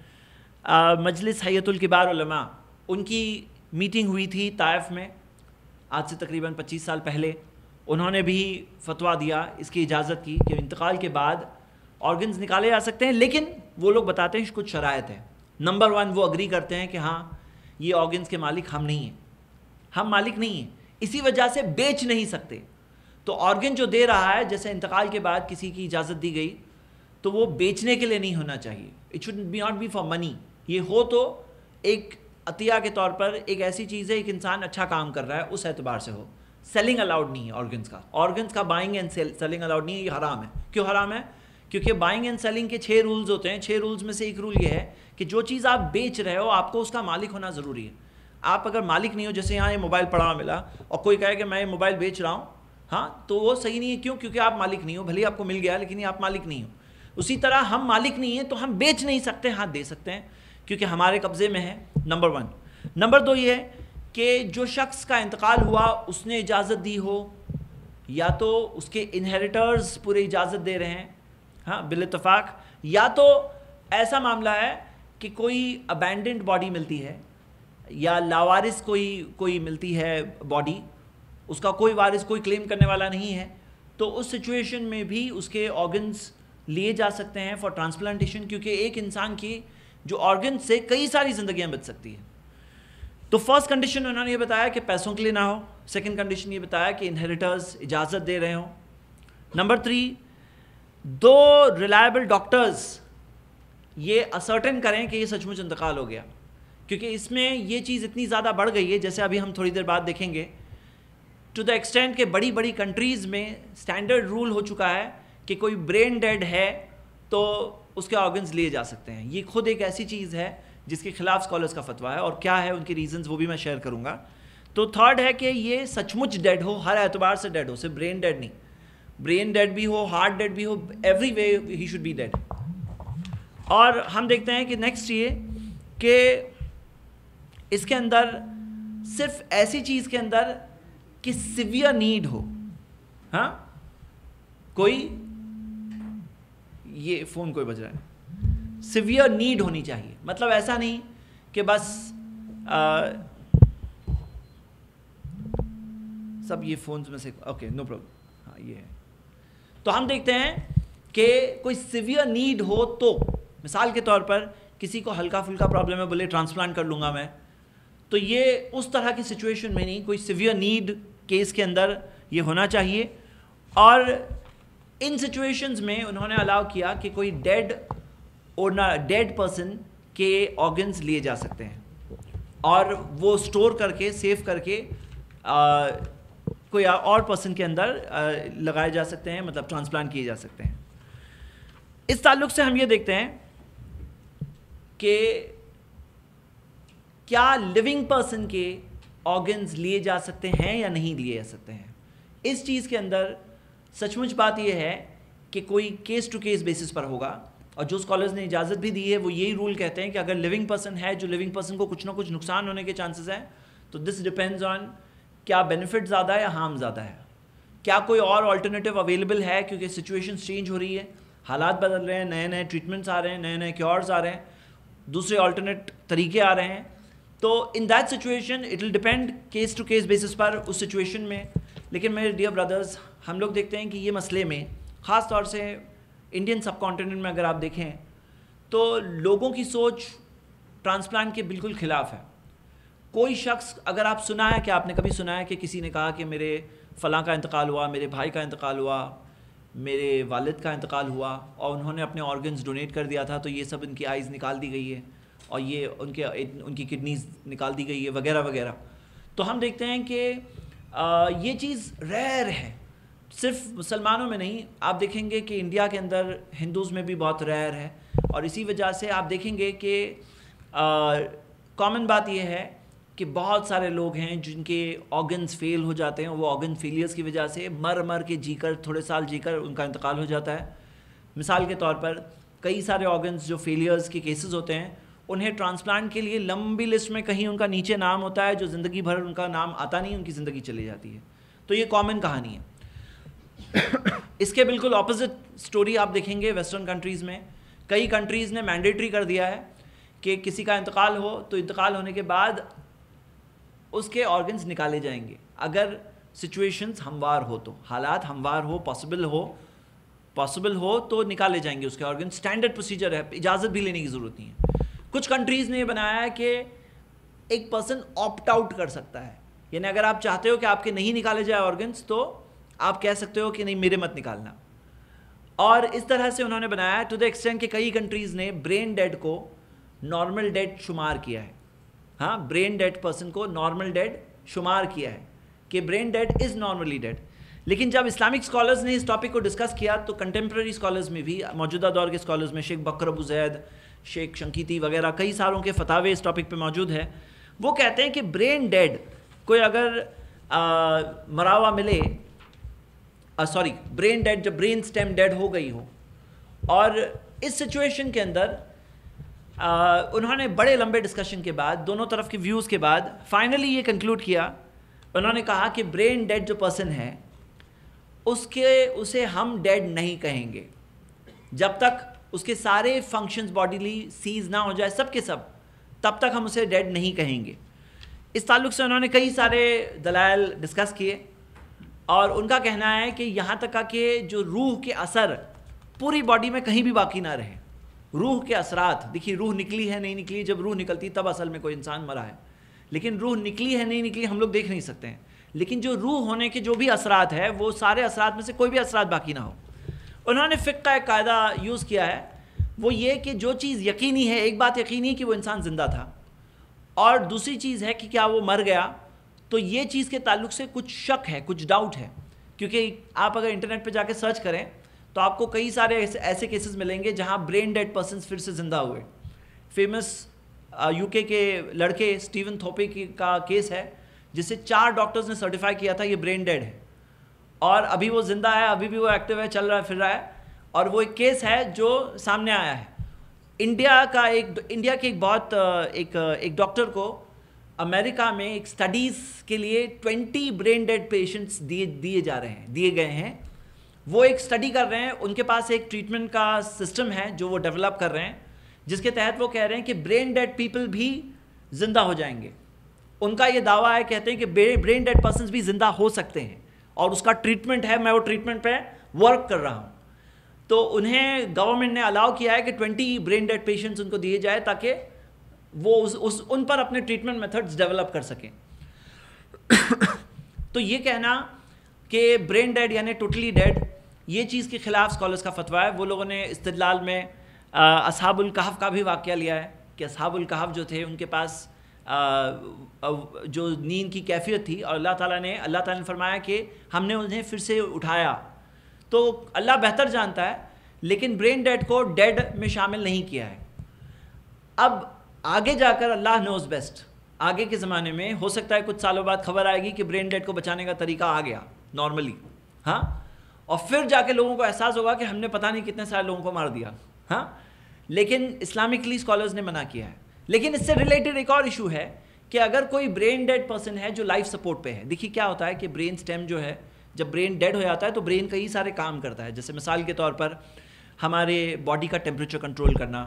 مجلس حیۃ الکبار علماء، ان کی میٹنگ ہوئی تھی طائف میں آج سے تقریباً پچیس سال پہلے، انہوں نے بھی فتویٰ دیا، اس کی اجازت کی کہ انتقال کے بعد آرگنز نکالے جا سکتے ہیں، لیکن وہ لوگ بتاتے ہیں کچھ شرائط ہیں۔ نمبر ون، وہ اگری کرتے ہیں کہ ہاں یہ آرگنز کے مالک ہم نہیں ہیں، ہم مالک نہیں ہیں، اسی وجہ سے بیچ نہیں سکتے۔ تو آرگن جو دے رہا ہے، جیسے انتقال کے بعد کسی کی اجازت دی گئی، تو وہ بیچنے کے لیے نہیں ہونا چاہیے، it should be not be for money, یہ ہو تو ایک عطیہ کے طور پر ایک ایسی چیز ہے، ایک انسان اچھا کام کر رہا ہے اس اعتبار سے ہو۔ سیلنگ الاؤڈ نہیں ہے آرگنز کا، آرگنز کا بائنگ اینڈ سیلنگ الاؤڈ نہیں ہے، یہ حرام ہے۔ کیوں حرام ہے؟ کیونکہ بائنگ اینڈ سیلنگ کے چھ رولز ہوتے ہیں، چھ رولز میں سے ایک رول یہ ہے کہ جو چیز آپ بیچ رہے ہو آپ کو اس کا مالک ہونا ضروری ہے۔ آپ اگر مالک نہیں ہو، جیسے یہاں یہ موبائل پڑا ہوا ملا اور کوئی کہے کہ میں یہ موبائل بیچ رہا ہوں، ہاں تو وہ صحیح نہیں ہے۔ کیوں؟ کیونکہ آپ مالک نہیں ہو، بھلے آپ کو مل گیا لیکن یہ آپ مالک نہیں ہو۔ اسی طرح ہم مالک نہیں ہیں تو ہم بیچ نہیں سکتے، ہاں دے سکتے ہیں کیونکہ ہمارے قبضے میں ہے، نمبر ون۔ نمبر دو یہ ہے کہ جو شخص کا انتقال ہوا اس نے اجازت دی ہو، یا تو اس کے انہیریٹرز پورے اجازت دے رہے ہیں ہاں بالاتفاق، یا تو ایسا معاملہ ہے کہ کوئی ابینڈنڈ باڈی ملتی ہے یا لاوارث کوئی کوئی ملتی ہے باڈی، اس کا کوئی وارث کوئی کلیم کرنے والا نہیں ہے، تو اس سچویشن میں بھی اس کے آرگنز لیے جا سکتے ہیں فار ٹرانسپلانٹیشن، کیونکہ ایک انسان کی جو آرگن سے کئی ساری زندگیاں بچ سکتی ہیں. تو فرسٹ کنڈیشن انہوں نے یہ بتایا کہ پیسوں کے لیے نہ ہو. سیکنڈ کنڈیشن یہ بتایا کہ انہیریٹرز اجازت دے رہے ہوں. نمبر تھری، دو ریلائبل ڈاکٹرز یہ اسرٹن کریں کہ یہ سچ مچ انتقال ہو گیا، کیونکہ اس میں یہ چیز اتنی زیادہ بڑھ گئی ہے، جیسے ابھی ہم تھوڑی دیر بعد دیکھیں گے، ٹو دا ایکسٹینٹ کہ بڑی بڑی کنٹریز میں اسٹینڈرڈ رول ہو چکا ہے کہ کوئی برین ڈیڈ ہے تو اس کے آرگنز لیے جا سکتے ہیں. یہ خود ایک ایسی چیز ہے جس کے خلاف اسکالرس کا فتویٰ ہے، اور کیا ہے ان کے ریزنز وہ بھی میں شیئر کروں گا. تو تھرڈ ہے کہ یہ سچ مچ ڈیڈ ہو، ہر اعتبار سے ڈیڈ ہو، صرف برین ڈیڈ نہیں، برین ڈیڈ بھی ہو، ہارٹ ڈیڈ بھی ہو، every way he should be dead. اور ہم دیکھتے ہیں کہ نیکسٹ یہ کہ اس کے اندر صرف ایسی چیز کے اندر کہ سیویئر نیڈ ہو. ہاں کوئی یہ فون کوئی بج رہا ہے، سیویئر نیڈ ہونی چاہیے. مطلب ایسا نہیں کہ بس آ, سب یہ فونز میں سے اوکے نو پرابلم. ہاں یہ ہے. تو ہم دیکھتے ہیں کہ کوئی سیویئر نیڈ ہو تو مثال کے طور پر کسی کو ہلکا پھلکا پرابلم ہے، بولے ٹرانسپلانٹ کر لوں گا میں، تو یہ اس طرح کی سچویشن میں نہیں، کوئی سیویئر نیڈ کیس کے اندر یہ ہونا چاہیے. اور ان سچویشنز میں انہوں نے الاؤ کیا کہ کوئی ڈیڈ اور نہ ڈیڈ پرسن کے آرگنز لیے جا سکتے ہیں اور وہ سٹور کر کے سیو کر کے آ, کوئی اور پرسن کے اندر آ, لگائے جا سکتے ہیں، مطلب ٹرانسپلانٹ کیے جا سکتے ہیں. اس تعلق سے ہم یہ دیکھتے ہیں کہ کیا لیونگ پرسن کے آرگنز لیے جا سکتے ہیں یا نہیں لیے جا سکتے ہیں. اس چیز کے اندر سچ مچ بات یہ ہے کہ کوئی کیس ٹو کیس بیسس پر ہوگا، اور جو اسکالرز نے اجازت بھی دی ہے وہ یہی رول کہتے ہیں کہ اگر لیونگ پرسن ہے جو لیونگ پرسن کو کچھ نہ کچھ نقصان ہونے کے چانسز ہیں، تو دس ڈپینڈز آن کیا بینیفٹ زیادہ ہے یا ہارم زیادہ ہے، کیا کوئی اور آلٹرنیٹیو اویلیبل ہے، کیونکہ سچویشنز چینج ہو رہی ہے، حالات بدل رہے ہیں، نئے نئے ٹریٹمنٹس آ رہے ہیں، نئے نئے کیورز آ رہے ہیں، دوسرے آلٹرنیٹ طریقے آ رہے ہیں. تو in that situation it will depend case to case basis پر اس سچویشن میں. لیکن میرے ڈیئر بردرز، ہم لوگ دیکھتے ہیں کہ یہ مسئلے میں خاص طور سے انڈین سب کانٹیننٹ میں اگر آپ دیکھیں تو لوگوں کی سوچ ٹرانسپلانٹ کے بالکل خلاف ہے. کوئی شخص اگر آپ سنا ہے کہ آپ نے کبھی سنا ہے کہ کسی نے کہا کہ میرے فلاں کا انتقال ہوا، میرے بھائی کا انتقال ہوا، میرے والد کا انتقال ہوا اور انہوں نے اپنے آرگنز ڈونیٹ کر دیا تھا، تو یہ سب ان کی آئیز نکال دی گئی ہے اور یہ ان کے ان کی کڈنیز نکال دی گئی ہے وغیرہ وغیرہ. تو ہم دیکھتے ہیں کہ آ, یہ چیز ریئر ہے، صرف مسلمانوں میں نہیں. آپ دیکھیں گے کہ انڈیا کے اندر ہندوز میں بھی بہت ریئر ہے، اور اسی وجہ سے آپ دیکھیں گے کہ کامن بات یہ ہے کہ بہت سارے لوگ ہیں جن کے آرگنز فیل ہو جاتے ہیں، وہ آرگن فیلیئرز کی وجہ سے مر مر کے جی کر تھوڑے سال جی کر ان کا انتقال ہو جاتا ہے. مثال کے طور پر کئی سارے آرگنز جو فیلیئرز کے کیسز ہوتے ہیں انہیں ٹرانسپلانٹ کے لیے لمبی لسٹ میں کہیں ان کا نیچے نام ہوتا ہے، جو زندگی بھر ان کا نام آتا نہیں، ان کی زندگی چلی جاتی ہے. تو یہ کامن کہانی ہے. اس کے بالکل اپوزٹ سٹوری آپ دیکھیں گے ویسٹرن کنٹریز میں. کئی کنٹریز نے مینڈیٹری کر دیا ہے کہ کسی کا انتقال ہو تو انتقال ہونے کے بعد اس کے آرگنز نکالے جائیں گے اگر سچویشنز ہموار ہو، تو حالات ہموار ہو، پاسبل ہو پاسبل ہو تو نکالے جائیں گے اس کے آرگنز. اسٹینڈرڈ پروسیجر ہے، اجازت بھی لینے کی ضرورت نہیں ہے. کچھ کنٹریز نے یہ بنایا ہے کہ ایک پرسن آپٹ آؤٹ کر سکتا ہے، یعنی اگر آپ چاہتے ہو کہ آپ کے نہیں نکالے جائے آرگنز تو آپ کہہ سکتے ہو کہ نہیں میرے مت نکالنا. اور اس طرح سے انہوں نے بنایا ٹو دا ایکسٹینٹ کہ کئی کنٹریز نے برین ڈیڈ کو نارمل ڈیڈ شمار کیا ہے. ہاں، برین ڈیڈ پرسن کو نارمل ڈیڈ شمار کیا ہے کہ brain dead is normally dead. لیکن جب اسلامک اسکالرز نے اس ٹاپک کو ڈسکس کیا تو کنٹمپرری اسکالرز میں بھی، موجودہ دور کے اسکالرز میں، شیخ بکر ابو زید، شیخ شنکیتی وغیرہ کئی ساروں کے فتاوے اس ٹاپک پہ موجود ہے. وہ کہتے ہیں کہ برین ڈیڈ کوئی اگر مرا ہوا ملے، سوری برین ڈیڈ جب برین سٹیم ڈیڈ ہو گئی ہو، اور اس سچویشن کے اندر انہوں نے بڑے لمبے ڈسکشن کے بعد، دونوں طرف کے ویوز کے بعد، فائنلی یہ کنکلوڈ کیا. انہوں نے کہا کہ برین ڈیڈ جو پرسن ہے اس کے اسے ہم ڈیڈ نہیں کہیں گے جب تک اس کے سارے فنکشنز باڈیلی سیز نہ ہو جائے، سب کے سب، تب تک ہم اسے ڈیڈ نہیں کہیں گے. اس تعلق سے انہوں نے کئی سارے دلائل ڈسکس کیے، اور ان کا کہنا ہے کہ یہاں تک کہ جو روح کے اثر پوری باڈی میں کہیں بھی باقی نہ رہے. روح کے اثرات دیکھیے, روح نکلی ہے نہیں نکلی, جب روح نکلتی تب اصل میں کوئی انسان مرا ہے, لیکن روح نکلی ہے نہیں نکلی ہم لوگ دیکھ نہیں سکتے ہیں, لیکن جو روح ہونے کے جو بھی اثرات ہے وہ سارے اثرات میں سے کوئی بھی اثرات باقی نہ ہو. انہوں نے فقہ کا ایک قاعدہ یوز کیا ہے, وہ یہ کہ جو چیز یقینی ہے, ایک بات یقینی ہے کہ وہ انسان زندہ تھا, اور دوسری چیز ہے کہ کیا وہ مر گیا, تو یہ چیز کے تعلق سے کچھ شک ہے, کچھ ڈاؤٹ ہے. کیونکہ آپ اگر انٹرنیٹ پہ جا کے سرچ کریں تو آپ کو کئی سارے ایسے ایسے کیسز ملیں گے جہاں برین ڈیڈ پرسنس پھر سے زندہ ہوئے. فیمس یو کے کے لڑکے اسٹیون تھوپے کا کیس ہے, جسے چار ڈاکٹرز نے سرٹیفائی کیا تھا یہ برین ڈیڈ ہے, اور ابھی وہ زندہ ہے, ابھی بھی وہ ایکٹیو ہے, چل رہا ہے, پھر رہا ہے. اور وہ ایک کیس ہے جو سامنے آیا ہے. انڈیا کا ایک انڈیا کے ایک بہت ایک ایک ڈاکٹر کو امریکہ میں ایک اسٹڈیز کے لیے ٹوینٹی برین ڈیڈ پیشنٹس دیے دیے جا رہے ہیں دیے گئے ہیں. وہ ایک اسٹڈی کر رہے ہیں, ان کے پاس ایک ٹریٹمنٹ کا سسٹم ہے جو وہ ڈیولپ کر رہے ہیں, جس کے تحت وہ کہہ رہے ہیں کہ برین ڈیڈ پیپل بھی زندہ ہو جائیں گے. ان کا یہ دعویٰ ہے, کہتے ہیں کہ برین ڈیڈ پرسنس بھی زندہ ہو سکتے ہیں, اور اس کا ٹریٹمنٹ ہے, میں وہ ٹریٹمنٹ پہ ورک کر رہا ہوں. تو انہیں گورنمنٹ نے الاؤ کیا ہے کہ ٹوینٹی برین ڈیڈ پیشنٹس ان کو دیے جائے تاکہ وہ اس, اس ان پر اپنے ٹریٹمنٹ میتھڈز ڈیولپ کر سکیں. تو یہ کہنا کہ برین ڈیڈ یعنی ٹوٹلی ڈیڈ, یہ چیز کے خلاف اسکالرس کا فتویٰ ہے. وہ لوگوں نے استدلال میں اصحاب الکہف کا بھی واقعہ لیا ہے کہ اصحاب الکہف جو تھے ان کے پاس جو نیند کی کیفیت تھی, اور اللہ تعالیٰ نے اللہ تعالیٰ نے فرمایا کہ ہم نے انہیں پھر سے اٹھایا. تو اللہ بہتر جانتا ہے, لیکن برین ڈیڈ کو ڈیڈ میں شامل نہیں کیا ہے. اب آگے جا کر اللہ نوز بیسٹ, آگے کے زمانے میں ہو سکتا ہے کچھ سالوں بعد خبر آئے گی کہ برین ڈیڈ کو بچانے کا طریقہ آ گیا نارملی, ہاں, اور پھر جا کے لوگوں کو احساس ہوگا کہ ہم نے پتہ نہیں کتنے سارے لوگوں کو مار دیا, ہاں. لیکن اسلامکلی اسکالرز نے منع کیا ہے. لیکن اس سے ریلیٹڈ ایک اور ایشو ہے کہ اگر کوئی برین ڈیڈ پرسن ہے جو لائف سپورٹ پہ ہے, دیکھیے کیا ہوتا ہے کہ برین سٹیم جو ہے, جب برین ڈیڈ ہو جاتا ہے تو برین کئی سارے کام کرتا ہے. جیسے مثال کے طور پر ہمارے باڈی کا ٹیمپریچر کنٹرول کرنا,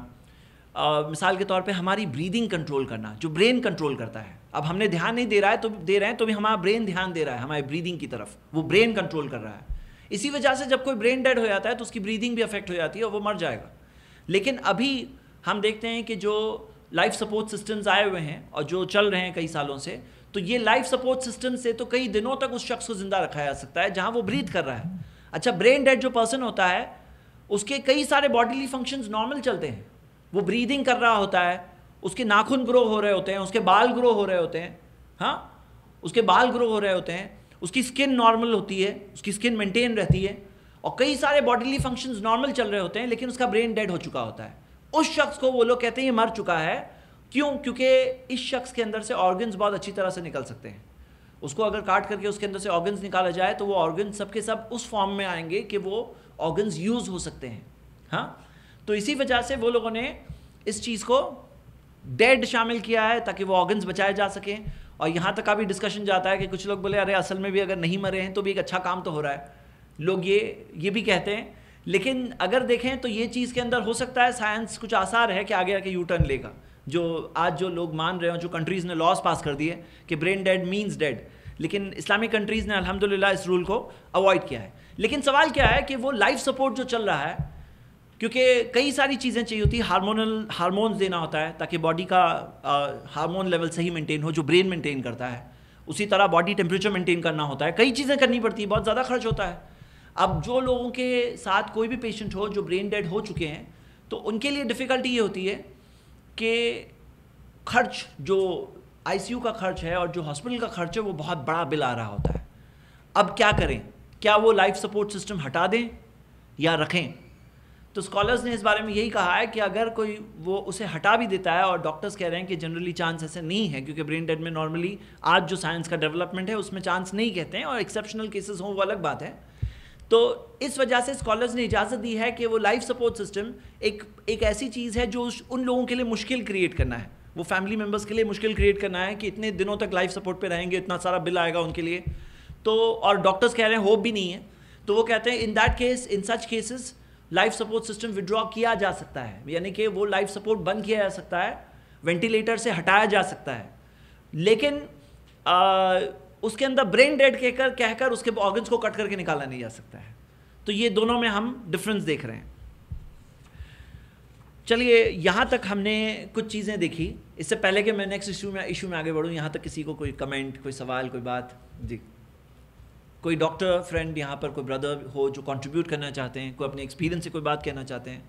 مثال کے طور پہ ہماری بریدنگ کنٹرول کرنا, جو برین کنٹرول کرتا ہے. اب ہم نے دھیان نہیں دے رہا ہے تو دے رہے ہیں تو بھی ہمارا برین دھیان دے رہا ہے ہماری بریدنگ کی طرف, وہ برین کنٹرول کر رہا ہے. اسی وجہ سے جب کوئی برین ڈیڈ ہو جاتا ہے تو اس کی بریدنگ بھی افیکٹ ہو جاتی ہے اور وہ مر جائے گا. لیکن ابھی ہم دیکھتے ہیں کہ جو لائف سپورٹ سسٹمز آئے ہوئے ہیں اور جو چل رہے ہیں کئی سالوں سے, تو یہ لائف سپورٹ سسٹم سے تو کئی دنوں تک اس شخص کو زندہ رکھا جا سکتا ہے جہاں وہ برید کر رہا ہے. اچھا, برین ڈیڈ جو پرسن ہوتا ہے اس کے کئی سارے باڈیلی فنکشنز نارمل چلتے ہیں, وہ بریدنگ کر رہا ہوتا ہے, اس کے ناخن گرو ہو رہے ہوتے ہیں, اس کے بال گرو ہو رہے ہوتے ہیں, ہاں, اس کے بال گرو ہو رہے ہوتے ہیں, اس کی سکن نارمل ہوتی ہے, اس کی سکن مینٹین رہتی ہے, اور کئی سارے باڈیلی فنکشنز نارمل چل رہے ہوتے ہیں, لیکن اس کا برین ڈیڈ ہو چکا ہوتا ہے. اس شخص کو وہ لوگ کہتے ہیں یہ مر چکا ہے. کیوں؟ کیونکہ اس شخص کے اندر سے آرگنز بہت اچھی طرح سے نکل سکتے ہیں. اس کو اگر کاٹ کر کے اس کے اندر سے آرگنز نکالا جائے تو وہ آرگنز سب کے سب اس فارم میں آئیں گے کہ وہ آرگنز یوز ہو سکتے ہیں, ہاں. تو اسی وجہ سے وہ لوگوں نے اس چیز کو ڈیڈ شامل کیا ہے تاکہ وہ آرگنز بچائے جا سکیں. اور یہاں تک ابھی ڈسکشن جاتا ہے کہ کچھ لوگ بولے ارے اصل میں بھی اگر نہیں مرے ہیں تو بھی ایک اچھا کام تو ہو رہا ہے, لوگ یہ یہ بھی کہتے ہیں. لیکن اگر دیکھیں تو یہ چیز کے اندر ہو سکتا ہے سائنس کچھ آثار ہے کہ آگے آ کے یو ٹرن لے گا. جو آج جو لوگ مان رہے ہیں, جو کنٹریز نے لاز پاس کر دیے کہ برین ڈیڈ مینز ڈیڈ, لیکن اسلامک کنٹریز نے الحمدللہ اس رول کو اوائڈ کیا ہے. لیکن سوال کیا ہے کہ وہ لائف سپورٹ جو چل رہا ہے, کیونکہ کئی ساری چیزیں چاہیے ہوتی ہیں, ہارمونل ہارمونز دینا ہوتا ہے تاکہ باڈی کا ہارمون لیول صحیح مینٹین ہو جو برین مینٹین کرتا ہے. اسی طرح باڈی ٹیمپریچر مینٹین کرنا ہوتا ہے, کئی چیزیں کرنی پڑتی ہیں, بہت زیادہ خرچ ہوتا ہے. اب جو لوگوں کے ساتھ کوئی بھی پیشنٹ ہو جو برین ڈیڈ ہو چکے ہیں تو ان کے لیے ڈیفیکلٹی یہ ہوتی ہے کہ خرچ, جو آئی سی یو کا خرچ ہے اور جو ہاسپٹل کا خرچ ہے, وہ بہت بڑا بل آ رہا ہوتا ہے. اب کیا کریں, کیا وہ لائف سپورٹ سسٹم ہٹا دیں یا رکھیں؟ تو اسکالرز نے اس بارے میں یہی کہا ہے کہ اگر کوئی وہ اسے ہٹا بھی دیتا ہے, اور ڈاکٹرز کہہ رہے ہیں کہ جنرلی چانس ایسے نہیں ہے کیونکہ برین ڈیڈ میں نارملی آج جو سائنس کا ڈیولپمنٹ ہے اس میں چانس نہیں کہتے ہیں, اور ایکسیپشنل کیسز ہوں وہ الگ بات ہے. تو اس وجہ سے اسکالرز نے اجازت دی ہے کہ وہ لائف سپورٹ سسٹم ایک ایک ایسی چیز ہے جو ان لوگوں کے لیے مشکل کریٹ کرنا ہے, وہ فیملی ممبرس کے لیے مشکل کریٹ کرنا ہے کہ اتنے دنوں تک لائف سپورٹ پہ رہیں گے, اتنا سارا بل آئے گا ان کے لیے. تو اور ڈاکٹرز کہہ رہے ہیں ہوپ بھی نہیں ہے, تو وہ کہتے ہیں in that case, in such cases life support system withdraw کیا جا سکتا ہے, یعنی کہ وہ لائف سپورٹ بند کیا جا سکتا ہے, وینٹیلیٹر سے ہٹایا جا سکتا ہے, لیکن آ, اس کے اندر برین ڈیڈ کہہ کر کہہ کر اس کے آرگنس کو کٹ کر کے نکالا نہیں جا سکتا ہے. تو یہ دونوں میں ہم ڈفرینس دیکھ رہے ہیں. چلیے یہاں تک ہم نے کچھ چیزیں دیکھی. اس سے پہلے کہ میں نیکسٹ ایشو میں ایشو میں آگے بڑھوں, یہاں تک کسی کو کوئی کمنٹ, کوئی سوال, کوئی بات؟ جی, کوئی ڈاکٹر فرینڈ یہاں پر, کوئی بردر ہو جو کنٹریبیوٹ کرنا چاہتے ہیں, کوئی اپنے ایکسپیرینس سے کوئی بات کہنا چاہتے ہیں؟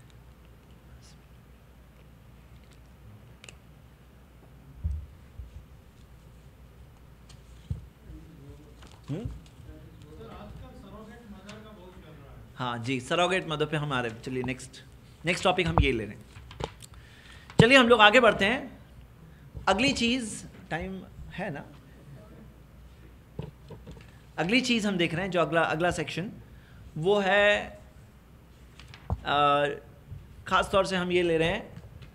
ہاں جی, سروگیٹ مدر پہ ہم آ رہے ہیں. چلیے نیکسٹ نیکسٹ ٹاپک ہم یہ لے رہے ہیں. چلیے ہم لوگ آگے بڑھتے ہیں. اگلی چیز, ٹائم ہے نا, اگلی چیز ہم دیکھ رہے ہیں جو اگلا اگلا سیکشن وہ ہے, خاص طور سے ہم یہ لے رہے ہیں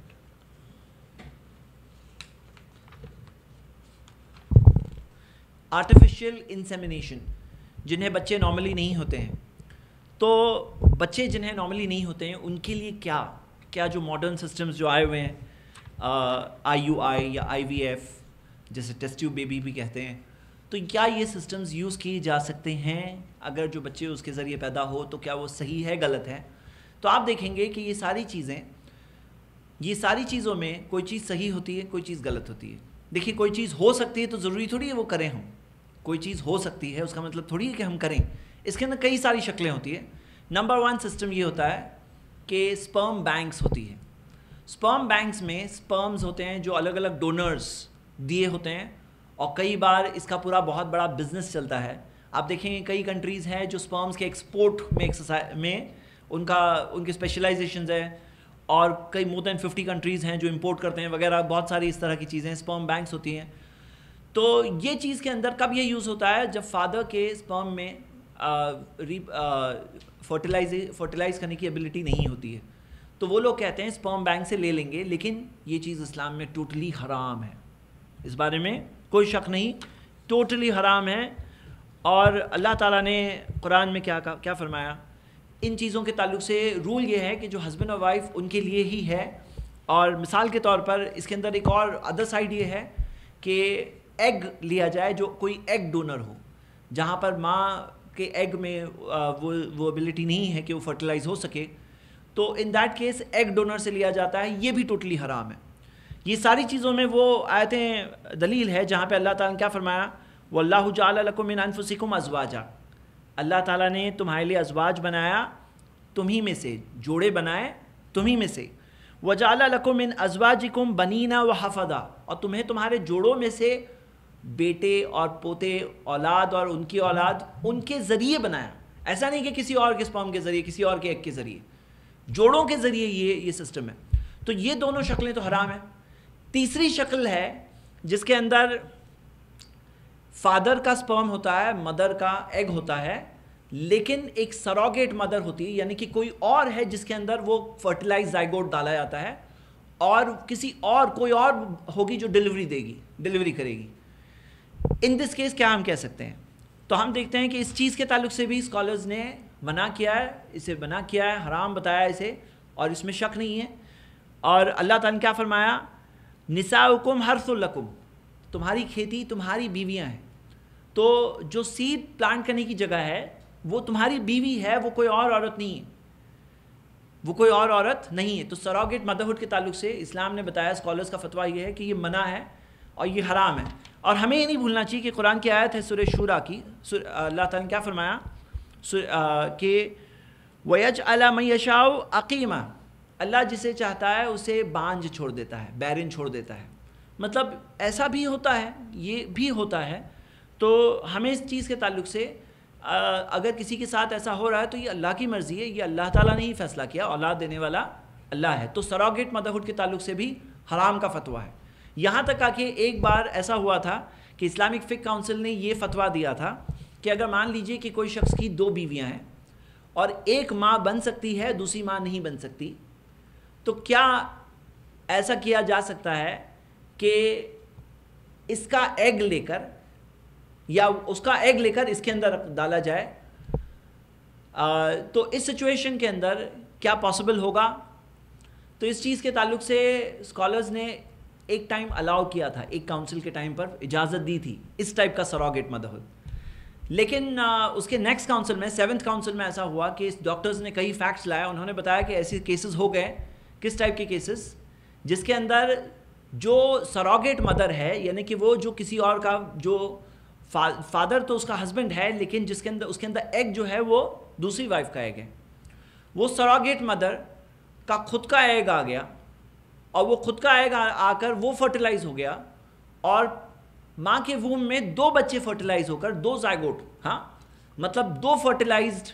آرٹیفیشیل انسیمینیشن, جنہیں بچے نارملی نہیں ہوتے ہیں. تو بچے جنہیں نارملی نہیں ہوتے ہیں ان کے لیے کیا کیا جو ماڈرن سسٹمز جو آئے ہوئے ہیں, آئی یو آئی یا آئی وی ایف جیسے ٹیسٹ ٹیوب بیبی بھی کہتے ہیں, تو کیا یہ سسٹمز یوز کیے جا سکتے ہیں؟ اگر جو بچے اس کے ذریعے پیدا ہو تو کیا وہ صحیح ہے, غلط ہے؟ تو آپ دیکھیں گے کہ یہ ساری چیزیں یہ ساری چیزوں میں کوئی چیز صحیح ہوتی ہے, کوئی چیز غلط ہوتی ہے. دیکھیے کوئی چیز ہو سکتی ہے تو ضروری تھوڑی ہے وہ کریں ہم. کوئی چیز ہو سکتی ہے اس کا مطلب تھوڑی ہے کہ ہم کریں. اس کے اندر کئی ساری شکلیں ہوتی ہیں. نمبر ون سسٹم یہ ہوتا ہے کہ سپرم بینکس ہوتی ہے. سپرم بینکس میں سپرمز ہوتے ہیں جو الگ الگ ڈونرز دیے ہوتے ہیں, اور کئی بار اس کا پورا بہت بڑا بزنس چلتا ہے. آپ دیکھیں گے کئی کنٹریز ہیں جو سپرمز کے ایکسپورٹ میں میں ان کا ان کے اسپیشلائزیشنز ہیں, اور کئی مور دین ففٹی کنٹریز ہیں جو امپورٹ کرتے ہیں وغیرہ, بہت ساری اس طرح کی چیزیں سپرم بینکس ہوتی ہیں. تو یہ چیز کے اندر کب یہ یوز ہوتا ہے؟ جب فادر کے سپرم میں فرٹیلائز فرٹیلائز کرنے کی ایبلٹی نہیں ہوتی ہے, تو وہ لوگ کہتے ہیں سپرم بینک سے لے لیں گے. لیکن یہ چیز اسلام میں ٹوٹلی حرام ہے, اس بارے میں کوئی شک نہیں, ٹوٹلی حرام ہے. اور اللہ تعالیٰ نے قرآن میں کیا کیا فرمایا ان چیزوں کے تعلق سے؟ رول یہ ہے کہ جو ہسبینڈ اور وائف ان کے لیے ہی ہے. اور مثال کے طور پر اس کے اندر ایک اور ادر سائڈ یہ ہے کہ ایگ لیا جائے, جو کوئی ایگ ڈونر ہو, جہاں پر ماں کے ایگ میں وہ وہ ایبلٹی نہیں ہے کہ وہ فرٹیلائز ہو سکے, تو in that case egg donor سے لیا جاتا ہے. یہ بھی ٹوٹلی حرام ہے. یہ ساری چیزوں میں وہ آیتیں دلیل ہے جہاں پہ اللہ تعالیٰ نے کیا فرمایا, وَاللَّهُ جَعَلَ لَكُم مِّنْ أَنفُسِكُمْ أَزْوَاجًا, اللہ تعالیٰ نے تمہارے لیے ازواج بنایا, تمہیں میں سے جوڑے بنائے تمہیں میں سے. وَجَعَلَ لَكُم مِّنْ أَزْوَاجِكُمْ بَنِينَ وَحَفَدًا, اور تمہیں تمہارے جوڑوں میں سے بیٹے اور پوتے, اولاد اور ان کی اولاد, ان کے ذریعے بنایا. ایسا نہیں کہ کسی اور کے سپرم کے ذریعے, کسی اور کے ایگ کے ذریعے, جوڑوں کے ذریعے یہ یہ سسٹم ہے. تو یہ دونوں شکلیں تو حرام ہیں. تیسری شکل ہے جس کے اندر فادر کا سپرم ہوتا ہے, مدر کا ایگ ہوتا ہے, لیکن ایک سروگیٹ مدر ہوتی ہے, یعنی کہ کوئی اور ہے جس کے اندر وہ فرٹیلائز زائگوٹ ڈالا جاتا ہے, اور کسی اور کوئی اور ہوگی جو ڈلیوری دے گی, ڈلیوری کرے گی. ان دس کیس کیا ہم کہہ سکتے ہیں؟ تو ہم دیکھتے ہیں کہ اس چیز کے تعلق سے بھی اسکالرز نے منع کیا ہے, اسے منع کیا ہے, حرام بتایا اسے, اور اس میں شک نہیں ہے. اور اللہ تعالیٰ نے کیا فرمایا, نساؤکم حرث لکم, تمہاری کھیتی تمہاری بیویاں ہیں. تو جو سیڈ پلانٹ کرنے کی جگہ ہے وہ تمہاری بیوی ہے, وہ کوئی اور عورت نہیں ہے, وہ کوئی اور عورت نہیں ہے. تو سروگیٹ مدرہڈ کے تعلق سے اسلام نے بتایا, اسکالرز کا فتویٰ یہ ہے کہ یہ منع ہے اور یہ حرام ہے. اور ہمیں یہ نہیں بھولنا چاہیے کہ قرآن کی آیت ہے سورہ شورا کی, اللہ تعالیٰ نے کیا فرمایا کہ وَيَجْعَلَ مَن يَشَاءُ عَقِيمًا, اللہ جسے چاہتا ہے اسے بانجھ چھوڑ دیتا ہے, بیرن چھوڑ دیتا ہے. مطلب ایسا بھی ہوتا ہے, یہ بھی ہوتا ہے. تو ہمیں اس چیز کے تعلق سے اگر کسی کے ساتھ ایسا ہو رہا ہے تو یہ اللہ کی مرضی ہے, یہ اللہ تعالیٰ نے ہی فیصلہ کیا, اولاد دینے والا اللہ ہے. تو سروگیٹ مدرہڈ کے تعلق سے بھی حرام کا فتویٰ ہے. یہاں تک آ کے ایک بار ایسا ہوا تھا کہ اسلامک فقہ کاؤنسل نے یہ فتویٰ دیا تھا کہ اگر مان لیجئے کہ کوئی شخص کی دو بیویاں ہیں اور ایک ماں بن سکتی ہے, دوسری ماں نہیں بن سکتی, تو کیا ایسا کیا جا سکتا ہے کہ اس کا ایگ لے کر یا اس کا ایگ لے کر اس کے اندر ڈالا جائے؟ آ, تو اس سچویشن کے اندر کیا پاسبل ہوگا؟ تو اس چیز کے تعلق سے اسکالرز نے ایک ٹائم الاؤ کیا تھا, ایک کاؤنسل کے ٹائم پر اجازت دی تھی اس ٹائپ کا سروگیٹ مدرہڈ. لیکن اس کے نیکسٹ کاؤنسل میں, سیونتھ کاؤنسل میں ایسا ہوا کہ اس ڈاکٹرز نے کئی فیکٹس لائے, انہوں نے بتایا کہ ایسے کیسز ہو گئے کس ٹائپ کے کیسز؟ جس کے اندر جو سروگیٹ مدر ہے، یعنی کہ وہ جو کسی اور کا، جو فادر تو اس کا ہسبینڈ ہے لیکن جس کے اندر اس کے اندر ایگ جو ہے وہ دوسری وائف کا ایگ ہے، وہ سروگیٹ مدر کا خود کا ایگ آ گیا اور وہ خود کا ایگ آ کر وہ فرٹیلائز ہو گیا اور ماں کے ووم میں دو بچے فرٹیلائز ہو کر دو زائگوٹ، ہاں مطلب دو فرٹیلائزڈ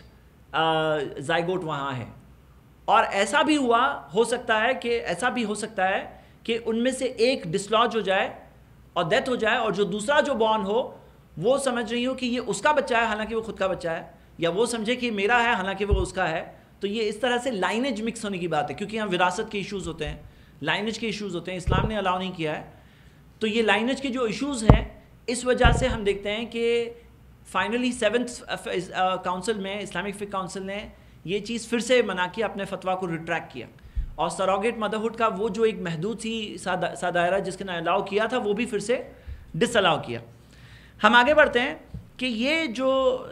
زائگوٹ وہاں ہے. اور ایسا بھی ہوا ہو سکتا ہے کہ ایسا بھی ہو سکتا ہے کہ ان میں سے ایک ڈسلوج ہو جائے اور ڈیتھ ہو جائے اور جو دوسرا جو بورن ہو وہ سمجھ رہی ہو کہ یہ اس کا بچہ ہے حالانکہ وہ خود کا بچہ ہے، یا وہ سمجھے کہ میرا ہے حالانکہ وہ اس کا ہے. تو یہ اس طرح سے لائنیج مکس ہونے کی بات ہے، کیونکہ یہاں وراثت کے ایشوز ہوتے ہیں، لائنیج کے ایشوز ہوتے ہیں، اسلام نے الاؤ نہیں کیا ہے. تو یہ لائنیج کے جو ایشوز ہیں اس وجہ سے ہم دیکھتے ہیں کہ فائنلی سیونتھ کاؤنسل میں، اسلامک فقہ کاؤنسل نے یہ چیز پھر سے منع کیا، اپنے فتویٰ کو ریٹریکٹ کیا، اور سروگیٹ مدرہڈ کا وہ جو ایک محدود سی سا دائرہ جس کے نے الاؤ کیا تھا وہ بھی پھر سے ڈس الاؤ کیا. ہم آگے بڑھتے ہیں کہ یہ جو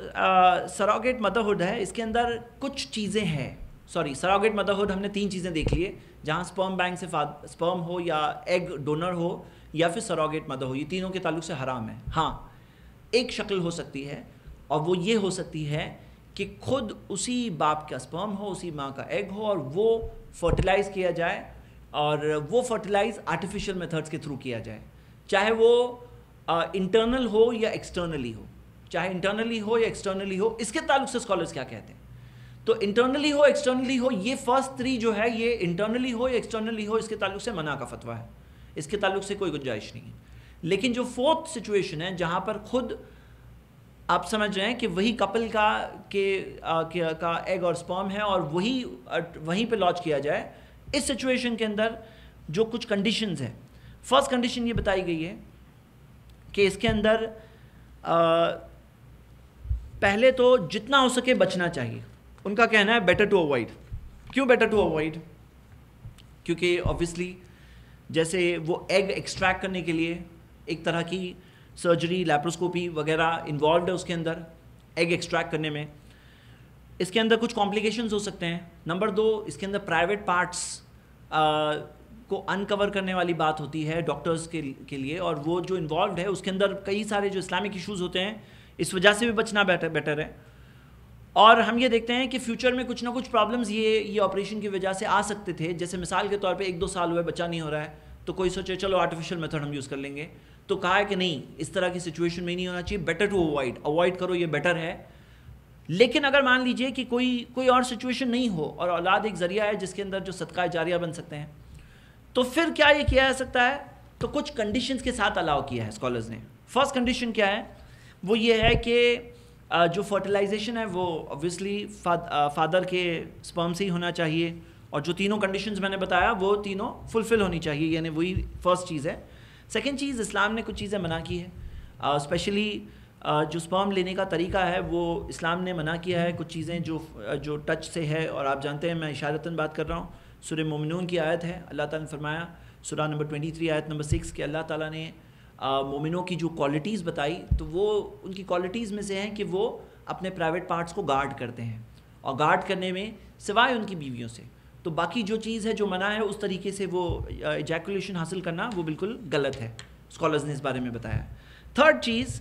سروگیٹ مدرہڈ ہے اس کے اندر کچھ چیزیں ہیں، سوری سروگیٹ مدرہڈ ہم نے تین چیزیں دیکھ لیے، جہاں سپرم بینک سے سپرم ہو یا ایگ ڈونر ہو یا پھر سروگیٹ مدر ہو، یہ تینوں کے تعلق سے حرام ہے. ہاں ایک شکل ہو سکتی ہے اور وہ یہ ہو سکتی ہے کہ خود اسی باپ کا سپرم ہو، اسی ماں کا ایگ ہو اور وہ فرٹیلائز کیا جائے، اور وہ فرٹیلائز آرٹیفیشل میتھڈس کے تھرو کیا جائے، چاہے وہ انٹرنل ہو یا ایکسٹرنلی ہو، چاہے انٹرنلی ہو یا ایکسٹرنلی ہو. اس کے تعلق سے اسکالرس کیا کہتے ہیں؟ تو انٹرنلی ہو ایکسٹرنلی ہو، یہ فرسٹ تھری جو ہے یہ انٹرنلی ہو یا ایکسٹرنلی ہو اس کے تعلق سے منع کا فتویٰ ہے، اس کے تعلق سے کوئی گنجائش نہیں ہے. لیکن جو فورتھ سچویشن ہے جہاں پر خود آپ سمجھ رہے ہیں کہ وہی کپل کا کہ کا ایگ اور سپرم ہے اور وہی وہیں پہ لانچ کیا جائے، اس سچویشن کے اندر جو کچھ کنڈیشنز ہیں. فرسٹ کنڈیشن یہ بتائی گئی ہے کہ اس کے اندر پہلے تو جتنا ہو سکے بچنا چاہیے. ان کا کہنا ہے بیٹر ٹو اوائڈ. کیوں بیٹر ٹو اوائڈ؟ کیونکہ اوبویسلی جیسے وہ ایگ ایکسٹریکٹ کرنے کے لیے ایک طرح کی سرجری، لیپروسکوپی وغیرہ انوالوڈ ہے اس کے اندر ایگ ایکسٹریکٹ کرنے میں. اس کے اندر کچھ کمپلیکیشنز ہو سکتے ہیں. نمبر دو، اس کے اندر پرائیویٹ پارٹس کو انکور کرنے والی بات ہوتی ہے ڈاکٹرز کے کے لیے، اور وہ جو انوالوڈ ہے اس کے اندر کئی سارے جو اسلامک ایشوز ہوتے ہیں، اس وجہ سے بھی بچنا بیٹر بیٹر ہے. اور ہم یہ دیکھتے ہیں کہ فیوچر میں کچھ نہ کچھ پرابلمز یہ یہ آپریشن کی وجہ سے آ سکتے تھے. جیسے مثال کے طور پہ ایک دو سال ہوئے بچہ نہیں ہو رہا ہے تو کوئی سوچے چلو آرٹیفیشل میتھڈ ہم یوز کر لیں گے. تو کہا ہے کہ نہیں، اس طرح کی سچویشن میں نہیں ہونا چاہیے، بیٹر ٹو اوائڈ، اوائڈ کرو، یہ بیٹر ہے. لیکن اگر مان لیجئے کہ کوئی کوئی اور سچویشن نہیں ہو اور اولاد ایک ذریعہ ہے جس کے اندر جو صدقہ جاریہ بن سکتے ہیں، تو پھر کیا یہ کیا جا سکتا ہے؟ تو کچھ کنڈیشنز کے ساتھ الاؤ کیا ہے اسکالرز نے. فرسٹ کنڈیشن کیا ہے؟ وہ یہ ہے کہ جو فرٹیلائزیشن ہے وہ اوبویسلی فادر کے سپرم سے ہی ہونا چاہیے، اور جو تینوں کنڈیشنز میں نے بتایا وہ تینوں فلفل ہونی چاہیے، یعنی وہی فرسٹ چیز ہے. سیکنڈ چیز، اسلام نے کچھ چیزیں منع کی ہے، اسپیشلی جو سپرم لینے کا طریقہ ہے وہ اسلام نے منع کیا ہے. کچھ چیزیں جو جو ٹچ سے ہے، اور آپ جانتے ہیں میں اشارتاً بات کر رہا ہوں، سورہ مومنون کی آیت ہے، اللہ تعالیٰ نے فرمایا سورہ نمبر تیئیس آیت نمبر سکس کہ اللہ تعالیٰ نے مومنوں کی جو کوالٹیز بتائی تو وہ ان کی کوالٹیز میں سے ہیں کہ وہ اپنے پرائیویٹ پارٹس کو گارڈ کرتے ہیں، اور گارڈ کرنے میں سوائے ان کی بیویوں سے. تو باقی جو چیز ہے جو منع ہے اس طریقے سے وہ ایجیکولیشن حاصل کرنا وہ بالکل غلط ہے، اسکالرز نے اس بارے میں بتایا. تھرڈ چیز،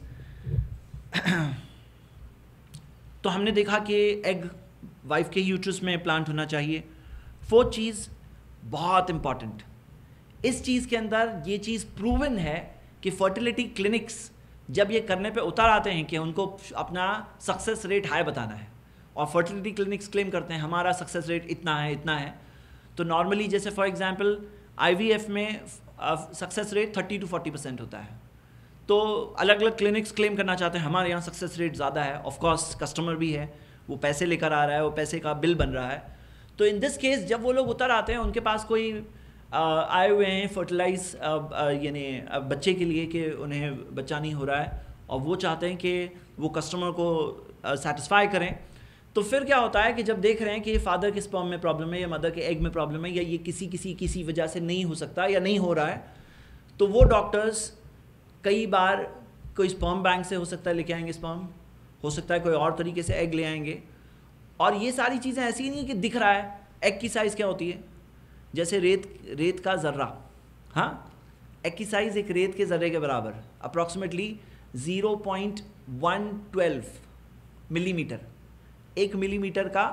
تو ہم نے دیکھا کہ ایگ وائف کے یوٹرس میں پلانٹ ہونا چاہیے. فورتھ چیز بہت امپورٹنٹ، اس چیز کے اندر یہ چیز پروون ہے کہ فرٹیلیٹی کلینکس جب یہ کرنے پہ اتر آتے ہیں کہ ان کو اپنا سکسیس ریٹ ہائی بتانا ہے، اور فرٹیلیٹی کلینکس کلیم کرتے ہیں ہمارا سکسیس ریٹ اتنا ہے اتنا ہے، تو نارملی جیسے for example I V F میں success rate thirty to forty percent ہوتا ہے. تو الگ الگ کلینکس کلیم کرنا چاہتے ہیں ہمارے یہاں سکسیس ریٹ زیادہ ہے. آف کورس کسٹمر بھی ہے، وہ پیسے لے کر آ رہا ہے، وہ پیسے کا بل بن رہا ہے. تو ان دس کیس جب وہ لوگ اتر آتے ہیں ان کے پاس کوئی آئے ہوئے ہیں فرٹیلائز یعنی بچے کے لیے کہ انہیں بچہ نہیں ہو رہا ہے، اور وہ چاہتے ہیں کہ وہ کسٹمر کو سیٹسفائی کریں، تو پھر کیا ہوتا ہے کہ جب دیکھ رہے ہیں کہ یہ فادر کے سپرم میں پرابلم ہے یا مدر کے ایگ میں پرابلم ہے، یا یہ کسی کسی کسی وجہ سے نہیں ہو سکتا یا نہیں ہو رہا ہے، تو وہ ڈاکٹرز کئی بار کوئی سپرم بینک سے ہو سکتا ہے لے کے آئیں گے سپرم، ہو سکتا ہے کوئی اور طریقے سے ایگ لے آئیں گے. اور یہ ساری چیزیں ایسی نہیں کہ دکھ رہا ہے ایگ کی سائز کیا ہوتی ہے، جیسے ریت ریت کا ذرہ، ہاں ایک کی سائز ایک ریت کے ذرے کے برابر، approximately zero point one twelve millimetre, ایک ملی میٹر کا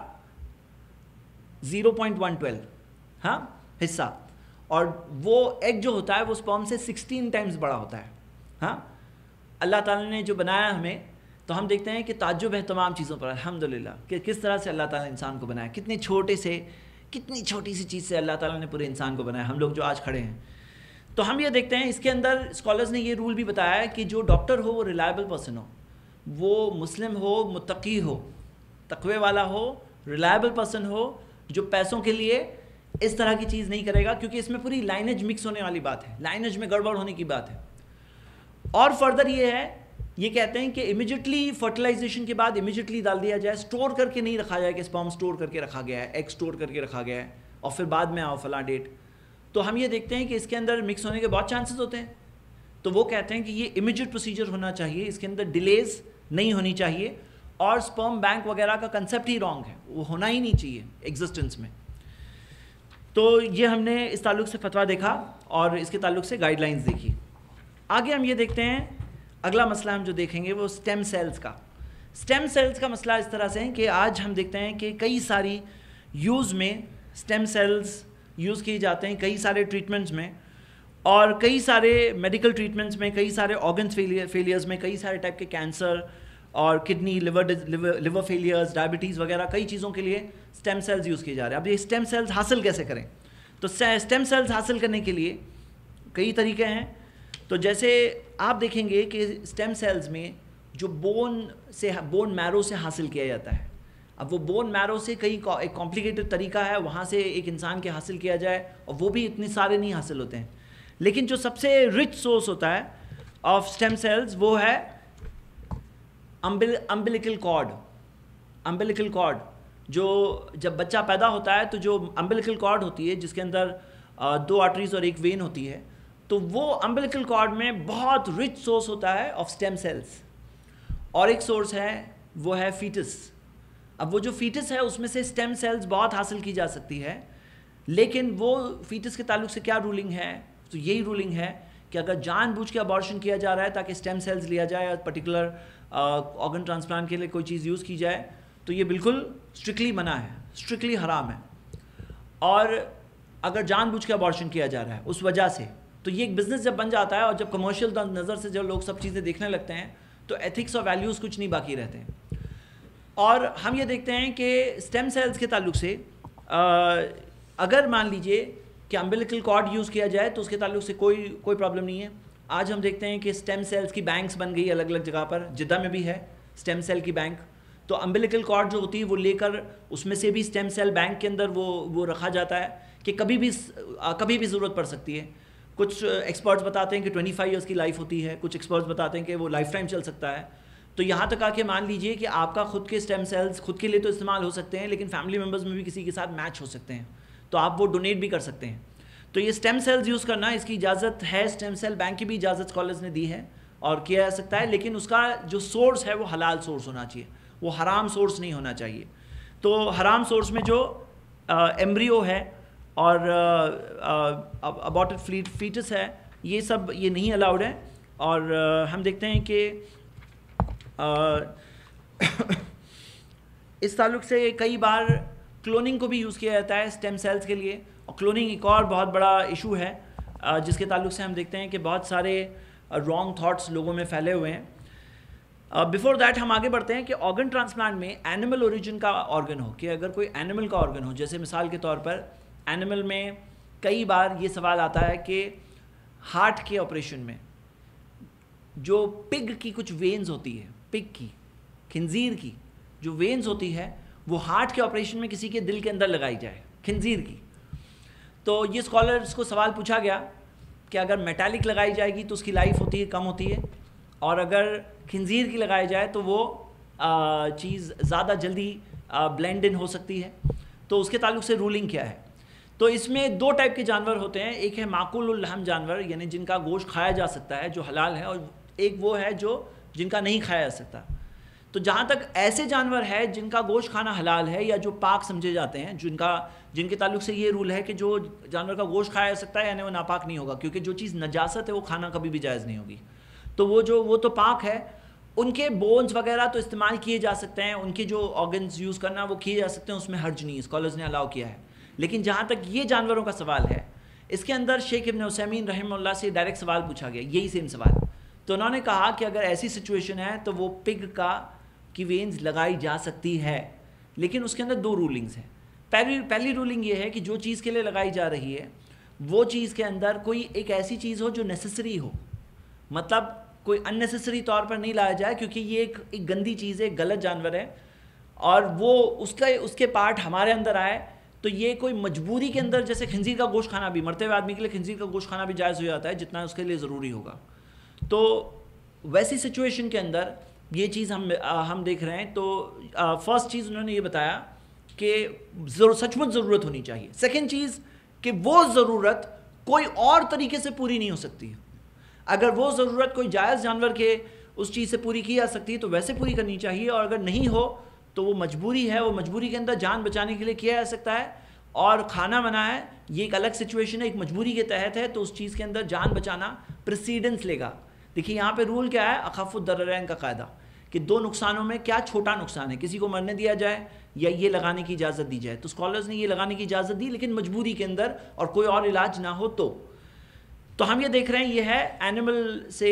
زیرو پوائنٹ ون ٹویلو ہاں حصہ، اور وہ ایگ جو ہوتا ہے وہ اسپرم سے سکسٹین ٹائمز بڑا ہوتا ہے. ہاں اللہ تعالیٰ نے جو بنایا ہمیں، تو ہم دیکھتے ہیں کہ تعجب ہے تمام چیزوں پر الحمدللہ کہ کس طرح سے اللہ تعالیٰ نے انسان کو بنایا، کتنے چھوٹے سے کتنی چھوٹی سی چیز سے اللہ تعالیٰ نے پورے انسان کو بنایا، ہم لوگ جو آج کھڑے ہیں. تو ہم یہ دیکھتے ہیں اس کے اندر اسکالرز نے یہ رول بھی بتایا ہے کہ جو ڈاکٹر ہو وہ ریلائبل پرسن ہو، وہ مسلم ہو، متقی ہو، تقوی والا ہو، ریلائبل پرسن ہو، جو پیسوں کے لیے اس طرح کی چیز نہیں کرے گا، کیونکہ اس میں پوری لائنیج مکس ہونے والی بات ہے، لائنیج میں گڑبڑ ہونے کی بات ہے. اور فردر یہ ہے، یہ کہتے ہیں کہ امیجیٹلی فرٹیلائزیشن کے بعد امیجیٹلی ڈال دیا جائے، سٹور کر کے نہیں رکھا جائے کہ اسپرم سٹور کر کے رکھا گیا ہے، ایگ سٹور کر کے رکھا گیا ہے اور پھر بعد میں آؤ فلاں ڈیٹ. تو ہم یہ دیکھتے ہیں کہ اس کے اندر مکس ہونے کے بہت چانسز ہوتے ہیں. تو وہ کہتے ہیں کہ یہ امیجیٹ پروسیجر ہونا چاہیے، اس کے اندر ڈیلیز نہیں ہونی چاہیے، اور اسپرم بینک وغیرہ کا کنسیپٹ ہی رانگ ہے، وہ ہونا ہی نہیں چاہیے ایگزسٹنس میں. تو یہ ہم نے اس تعلق سے فتویٰ دیکھا اور اس کے تعلق سے گائیڈ لائنز دیکھی. آگے ہم یہ دیکھتے ہیں، اگلا مسئلہ ہم جو دیکھیں گے وہ اسٹیم سیلز کا. اسٹیم سیلز کا مسئلہ اس طرح سے ہے کہ آج ہم دیکھتے ہیں کہ کئی ساری یوز میں اسٹیم سیلز یوز کیے جاتے ہیں، کئی سارے ٹریٹمنٹس میں، اور کئی سارے میڈیکل ٹریٹمنٹس میں، کئی سارے آرگنس فیلیئرز میں، کئی سارے ٹائپ کے کینسر اور kidney liver liver failures, diabetes وغیرہ کئی چیزوں کے لیے اسٹیم سیلز یوز کیے جا رہے ہیں. اب یہ اسٹیم سیلز حاصل کیسے کریں؟ تو اسٹیم سیلز حاصل کرنے کے لیے کئی طریقے ہیں. تو جیسے آپ دیکھیں گے کہ اسٹیم سیلز میں جو بون سے بون میرو سے حاصل کیا جاتا ہے، اب وہ بون میرو سے کئی ایک کمپلیکیٹڈ طریقہ ہے وہاں سے ایک انسان کے حاصل کیا جائے، اور وہ بھی اتنے سارے نہیں حاصل ہوتے ہیں. لیکن جو سب سے رچ سورس ہوتا ہے آف اسٹیم سیلز وہ ہے امبلیکل کارڈ. امبلیکل کارڈ جو جب بچہ پیدا ہوتا ہے تو جو امبلیکل کارڈ ہوتی ہے جس کے اندر دو آرٹریز اور ایک وین ہوتی ہے، تو وہ امبلیکل کارڈ میں بہت رچ سورس ہوتا ہے آف اسٹیم سیلز. اور ایک سورس ہے وہ ہے فیٹس. اب وہ جو فیٹس ہے اس میں سے اسٹیم سیلز بہت حاصل کی جا سکتی ہے، لیکن وہ فیٹس کے تعلق سے کیا رولنگ ہے؟ تو یہی رولنگ ہے کہ اگر جان بوجھ کے ابارشن کیا جا رہا ہے تاکہ اسٹیم سیلز لیا جائے اور پرٹیکولر آرگن ٹرانسپلانٹ کے لیے کوئی چیز یوز کی جائے، تو یہ بالکل اسٹرکٹلی منع ہے، اسٹرکٹلی حرام ہے. اور اگر جان بوجھ کے ابارشن کیا جا رہا ہے اس وجہ سے، تو یہ ایک بزنس جب بن جاتا ہے اور جب کمرشل نظر سے جب لوگ سب چیزیں دیکھنے لگتے ہیں تو ایتھکس اور ویلیوز کچھ نہیں باقی رہتے ہیں. اور ہم یہ دیکھتے ہیں کہ اسٹیم سیلز کے تعلق سے اگر مان لیجئے کہ امبلیکل کارڈ یوز کیا جائے تو اس کے تعلق سے کوئی کوئی پرابلم نہیں ہے. آج ہم دیکھتے ہیں کہ اسٹیم سیلز کی بینکس بن گئی الگ الگ جگہ پر، جدہ میں بھی ہے اسٹیم سیل کی بینک. تو امبلیکل کارڈ جو ہوتی ہے وہ لے کر اس میں سے بھی اسٹیم سیل بینک کے اندر وہ وہ رکھا جاتا ہے کہ کبھی بھی کبھی بھی ضرورت پڑ سکتی ہے. کچھ ایکسپرٹس بتاتے ہیں کہ ٹوئنٹی فائیو ایئرس کی لائف ہوتی ہے، کچھ ایکسپرٹس بتاتے ہیں کہ وہ لائف ٹائم چل سکتا ہے. تو یہاں تک آ کے مان لیجئے کہ آپ کا خود کے اسٹیم سیلز خود کے لیے تو استعمال ہو سکتے ہیں، لیکن فیملی ممبرز میں بھی کسی کے ساتھ میچ ہو سکتے ہیں، تو آپ وہ ڈونیٹ بھی کر سکتے ہیں. تو یہ اسٹیم سیلز یوز کرنا اس کی اجازت ہے، اسٹیم سیل بینک کی بھی اجازت اسکالرز نے دی ہے اور کیا جا سکتا ہے، لیکن اس کا جو سورس ہے وہ حلال سورس ہونا چاہیے، وہ حرام سورس نہیں ہونا چاہیے. تو حرام سورس میں جو ایمبریو ہے اور ابارٹڈ فیٹس ہے، یہ سب یہ نہیں الاؤڈ ہے. اور ہم دیکھتے ہیں کہ اس تعلق سے کئی بار کلوننگ کو بھی یوز کیا جاتا ہے اسٹیم سیلز کے لیے، اور کلوننگ ایک اور بہت بڑا ایشو ہے جس کے تعلق سے ہم دیکھتے ہیں کہ بہت سارے رانگ تھاٹس لوگوں میں پھیلے ہوئے ہیں. بیفور دیٹ ہم آگے بڑھتے ہیں کہ آرگن ٹرانسپلانٹ میں اینیمل اوریجن کا آرگن ہو، کہ اگر کوئی اینیمل کا آرگن ہو، جیسے مثال کے طور پر اینیمل میں کئی بار یہ سوال آتا ہے کہ ہارٹ کے آپریشن میں جو پگ کی کچھ وینز ہوتی ہے، پگ کی خنزیر کی جو وینز ہوتی ہے وہ ہارٹ کے آپریشن میں کسی کے دل کے اندر لگائی جائے، خنزیر کی. تو یہ اسکالرس کو سوال پوچھا گیا کہ اگر میٹالک لگائی جائے گی تو اس کی لائف ہوتی ہے کم ہوتی ہے، اور اگر خنزیر کی لگائی جائے تو وہ چیز زیادہ جلدی بلینڈ ان ہو سکتی ہے. تو اس کے تعلق سے رولنگ کیا ہے؟ تو اس میں دو ٹائپ کے جانور ہوتے ہیں، ایک ہے معقول اللحم جانور یعنی جن کا گوشت کھایا جا سکتا ہے جو حلال ہے، اور ایک وہ ہے جو جن کا نہیں کھایا جا سکتا. تو جہاں تک ایسے جانور ہے جن کا گوشت کھانا حلال ہے یا جو پاک سمجھے جاتے ہیں، جن کا جن کے تعلق سے یہ رول ہے کہ جو جانور کا گوشت کھایا جا سکتا ہے یعنی وہ ناپاک نہیں ہوگا، کیونکہ جو چیز نجاست ہے وہ کھانا کبھی بھی جائز نہیں ہوگی، تو وہ جو وہ تو پاک ہے، ان کے بونز وغیرہ تو استعمال کیے جا سکتے ہیں، ان کے جو آرگنز یوز کرنا وہ کیے جا سکتے ہیں، اس میں حرج نہیں، اسکالرز نے الاؤ کیا ہے۔ لیکن جہاں تک یہ جانوروں کا سوال ہے، اس کے اندر شیخ ابن عثیمین رحمہ اللہ سے ڈائریکٹ سوال پوچھا گیا، یہی سیم سوال، تو انہوں نے کہا کہ اگر ایسی سچویشن ہے تو وہ پگ کا کی وینز لگائی جا سکتی ہے، لیکن اس کے اندر دو رولنگز ہیں۔ پہلی پہلی رولنگ یہ ہے کہ جو چیز کے لیے لگائی جا رہی ہے وہ چیز کے اندر کوئی ایک ایسی چیز ہو جو نیسسری ہو، مطلب کوئی ان نیسسری طور پر نہیں لایا جائے، کیونکہ یہ ایک ایک گندی چیز ہے، ایک غلط جانور ہے، اور وہ اس کا اس کے پارٹ ہمارے اندر آئے تو یہ کوئی مجبوری کے اندر، جیسے خنزیر کا گوشت کھانا بھی، مرتے ہوئے آدمی کے لیے خنزیر کا گوشت کھانا بھی جائز ہو جاتا ہے جتنا اس کے لیے ضروری ہوگا، تو ویسی سچویشن کے اندر یہ چیز ہم ہم دیکھ رہے ہیں۔ تو فرسٹ چیز انہوں نے یہ بتایا کہ سچ مچ ضرورت ہونی چاہیے، سیکنڈ چیز کہ وہ ضرورت کوئی اور طریقے سے پوری نہیں ہو سکتی، اگر وہ ضرورت کوئی جائز جانور کے اس چیز سے پوری کی جا سکتی ہے تو ویسے پوری کرنی چاہیے، اور اگر نہیں ہو تو وہ مجبوری ہے، وہ مجبوری کے اندر جان بچانے کے لیے کیا جا سکتا ہے، اور کھانا منع ہے، یہ ایک الگ سچویشن ہے، ایک مجبوری کے تحت ہے، تو اس چیز کے اندر جان بچانا پریسیڈنس لے گا۔ دیکھیے یہاں پہ رول کیا ہے، اخف الضررین کا قاعدہ، کہ دو نقصانوں میں کیا چھوٹا نقصان ہے، کسی کو مرنے دیا جائے یا یہ لگانے کی اجازت دی جائے، تو اسکالرز نے یہ لگانے کی اجازت دی، لیکن مجبوری کے اندر اور کوئی اور علاج نہ ہو تو تو ہم یہ دیکھ رہے ہیں یہ ہے اینیمل سے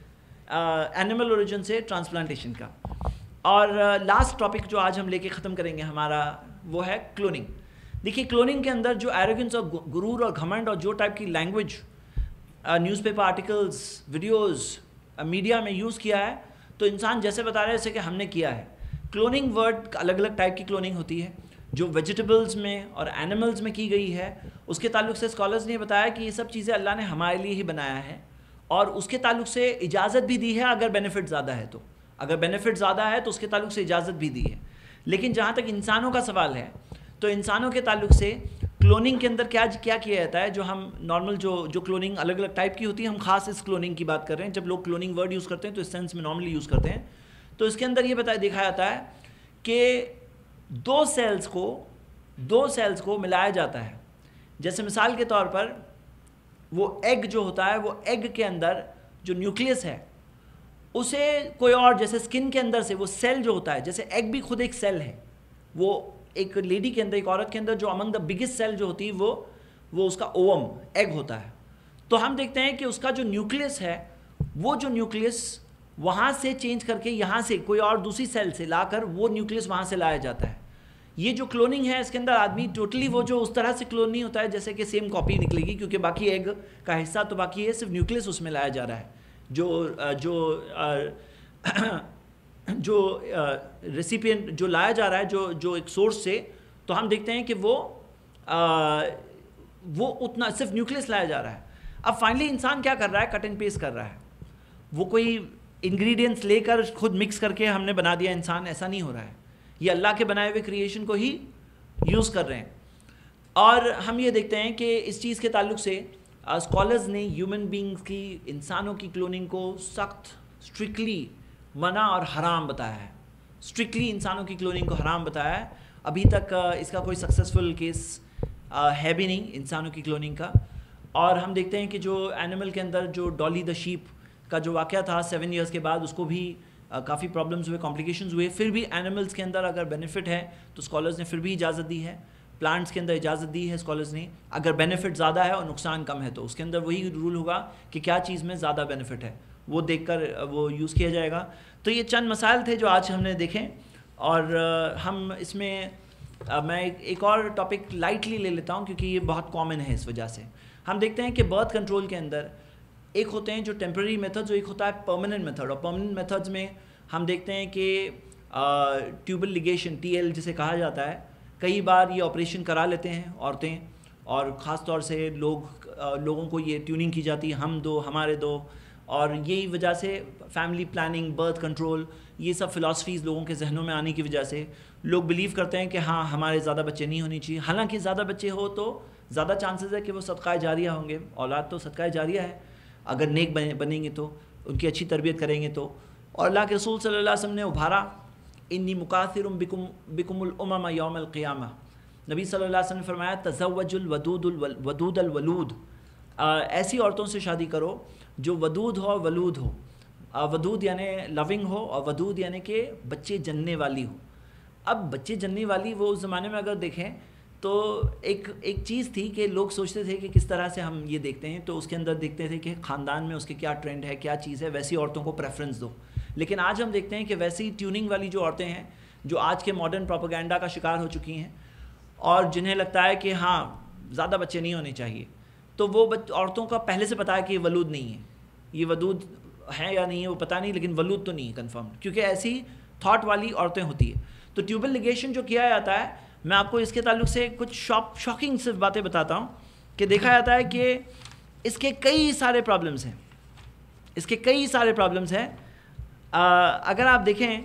اینیمل اوریجن سے ٹرانسپلانٹیشن کا۔ اور لاسٹ ٹاپک جو آج ہم لے کے ختم کریں گے ہمارا وہ ہے کلوننگ۔ دیکھیے کلوننگ کے اندر جو ایروگنس اور غرور اور گھمنڈ اور جو ٹائپ کی language newspaper articles, videos, media میں یوز کیا ہے، تو انسان جیسے بتا رہے ہیں جیسے کہ ہم نے کیا ہے۔ کلوننگ ورڈ الگ الگ ٹائپ کی کلوننگ ہوتی ہے، جو ویجیٹیبلز میں اور اینیملز میں کی گئی ہے، اس کے تعلق سے اسکالرز نے بتایا کہ یہ سب چیزیں اللہ نے ہمارے لیے ہی بنایا ہے، اور اس کے تعلق سے اجازت بھی دی ہے اگر بینیفٹ زیادہ ہے تو، اگر بینیفٹ زیادہ ہے تو اس کے تعلق سے اجازت بھی دی ہے۔ لیکن جہاں تک انسانوں کا سوال ہے تو انسانوں کے تعلق سے کلوننگ کے اندر کیا کیا کیا جاتا ہے، جو ہم نارمل جو جو کلوننگ الگ الگ ٹائپ کی ہوتی ہے، ہم خاص اس کلوننگ کی بات کر رہے ہیں، جب لوگ کلوننگ ورڈ یوز کرتے ہیں تو اس سینس میں نارملی یوز کرتے ہیں، تو اس کے اندر یہ بتایا دیکھا جاتا ہے کہ دو سیلز کو دو سیلز کو ملایا جاتا ہے، جیسے مثال کے طور پر وہ ایگ جو ہوتا ہے، وہ ایگ کے اندر جو نیوکلیس ہے اسے کوئی اور، جیسے سکن کے اندر سے وہ سیل جو ہوتا ہے، جیسے ایگ بھی خود ایک سیل ہے، وہ ایک لیڈی کے اندر، ایک عورت کے اندر جو امنگ دا بگیسٹ سیل جو ہوتی ہے وہ وہ اس کا اوم ایگ ہوتا ہے، تو ہم دیکھتے ہیں کہ اس کا جو نیوکلیس ہے، وہ جو نیوکلیس وہاں سے چینج کر کے یہاں سے کوئی اور دوسری سیل سے لا کر وہ نیوکلیس وہاں سے لایا جاتا ہے۔ یہ جو کلوننگ ہے اس کے اندر آدمی ٹوٹلی وہ جو اس طرح سے کلون نہیں ہوتا ہے جیسے کہ سیم کاپی نکلے گی، کیونکہ باقی ایگ کا حصہ تو باقی ہے، صرف نیوکلیس اس میں لایا جا رہا ہے، جو جو جو ریسیپینٹ جو لایا جا رہا ہے جو جو ایک سورس سے، تو ہم دیکھتے ہیں کہ وہ وہ اتنا صرف نیوکلیس لایا جا رہا ہے۔ اب فائنلی انسان کیا کر رہا ہے، کٹ اینڈ پیسٹ کر رہا ہے، وہ کوئی انگریڈینٹس لے کر خود مکس کر کے ہم نے بنا دیا انسان، ایسا نہیں ہو رہا ہے، یہ اللہ کے بنائے ہوئے کریشن کو ہی یوز کر رہے ہیں۔ اور ہم یہ دیکھتے ہیں کہ اس چیز کے تعلق سے اسکالرز نے ہیومن بینگز کی، انسانوں کی کلوننگ کو سخت اسٹرکٹلی منع اور حرام بتایا ہے، اسٹرکٹلی انسانوں کی کلوننگ کو حرام بتایا ہے۔ ابھی تک اس کا کوئی سکسیزفل کیس ہے بھی نہیں انسانوں کی کلوننگ کا۔ اور ہم دیکھتے ہیں کہ جو اینیمل کے اندر جو ڈالی دا شیپ کا جو واقعہ تھا سیون ایئرس کے بعد، اس کو بھی کافی پرابلمز ہوئے، کمپلیکیشنز ہوئے، پھر بھی اینیملز کے اندر اگر بینیفٹ ہے تو اسکالرز نے پھر بھی اجازت دی ہے، پلانٹس کے اندر اجازت دی ہے اسکالرز نے، اگر بینیفٹ زیادہ ہے اور نقصان کم ہے تو اس کے اندر وہی رول ہوگا کہ کیا چیز میں زیادہ بینیفٹ ہے، وہ دیکھ کر وہ یوز کیا جائے گا۔ تو یہ چند مسائل تھے جو آج ہم نے دیکھے، اور ہم اس میں میں ایک اور ٹاپک لائٹلی لے لیتا ہوں کیونکہ یہ بہت کامن ہے، اس وجہ سے ہم دیکھتے ہیں کہ برتھ کنٹرول کے اندر ایک ہوتے ہیں جو ٹیمپرری میتھڈز، ایک ہوتا ہے پرماننٹ میتھڈ، اور پرماننٹ میتھڈز میں ہم دیکھتے ہیں کہ ٹیوبل لیگیشن، ٹی ایل جسے کہا جاتا ہے، کئی بار یہ آپریشن کرا لیتے ہیں عورتیں، اور خاص طور سے لوگ لوگوں کو یہ ٹیوننگ کی جاتی ہے، ہم دو ہمارے دو، اور یہی وجہ سے فیملی پلاننگ، برتھ کنٹرول، یہ سب فلاسفیز لوگوں کے ذہنوں میں آنے کی وجہ سے لوگ بلیو کرتے ہیں کہ ہاں ہمارے زیادہ بچے نہیں ہونے چاہیے، حالانکہ زیادہ بچے ہو تو زیادہ چانسز ہے کہ وہ صدقہ جاریہ ہوں گے، اولاد تو صدقہ جاریہ ہے اگر نیک بنیں گے تو، ان کی اچھی تربیت کریں گے تو۔ اور اللہ کے رسول صلی اللہ علیہ وسلم نے ابھارا انی مکاثر بکم بکم الامم یوم القیامہ. نبی صلی اللہ علیہ وسلم نے فرمایا تزوج الودود الودود الولود, ایسی عورتوں سے شادی کرو جو ودود ہو ولود ہو. ودود یعنی لونگ ہو اور ودود یعنی کہ بچے جننے والی ہو. اب بچے جننے والی وہ اس زمانے میں اگر دیکھیں تو ایک ایک چیز تھی کہ لوگ سوچتے تھے کہ کس طرح سے ہم یہ دیکھتے ہیں, تو اس کے اندر دیکھتے تھے کہ خاندان میں اس کے کیا ٹرینڈ ہے, کیا چیز ہے, ویسی عورتوں کو پریفرنس دو. لیکن آج ہم دیکھتے ہیں کہ ویسی ٹیوننگ والی جو عورتیں ہیں جو آج کے ماڈرن پروپیگنڈا کا شکار ہو چکی ہیں اور جنہیں لگتا ہے کہ ہاں زیادہ بچے نہیں ہونے چاہیے, تو وہ عورتوں کا پہلے سے پتہ ہے کہ یہ ولود نہیں ہے, یہ ودود ہے یا نہیں ہے وہ پتہ نہیں, لیکن ولود تو نہیں ہے کنفرم, کیونکہ ایسی تھاٹ والی عورتیں ہوتی ہیں. تو ٹیوبل لیگیشن جو کیا جاتا ہے, میں آپ کو اس کے تعلق سے کچھ شاک شاکنگ صرف باتیں بتاتا ہوں کہ دیکھا جاتا ہے کہ اس کے کئی سارے پرابلمس ہیں, اس کے کئی سارے پرابلمس ہیں. اگر آپ دیکھیں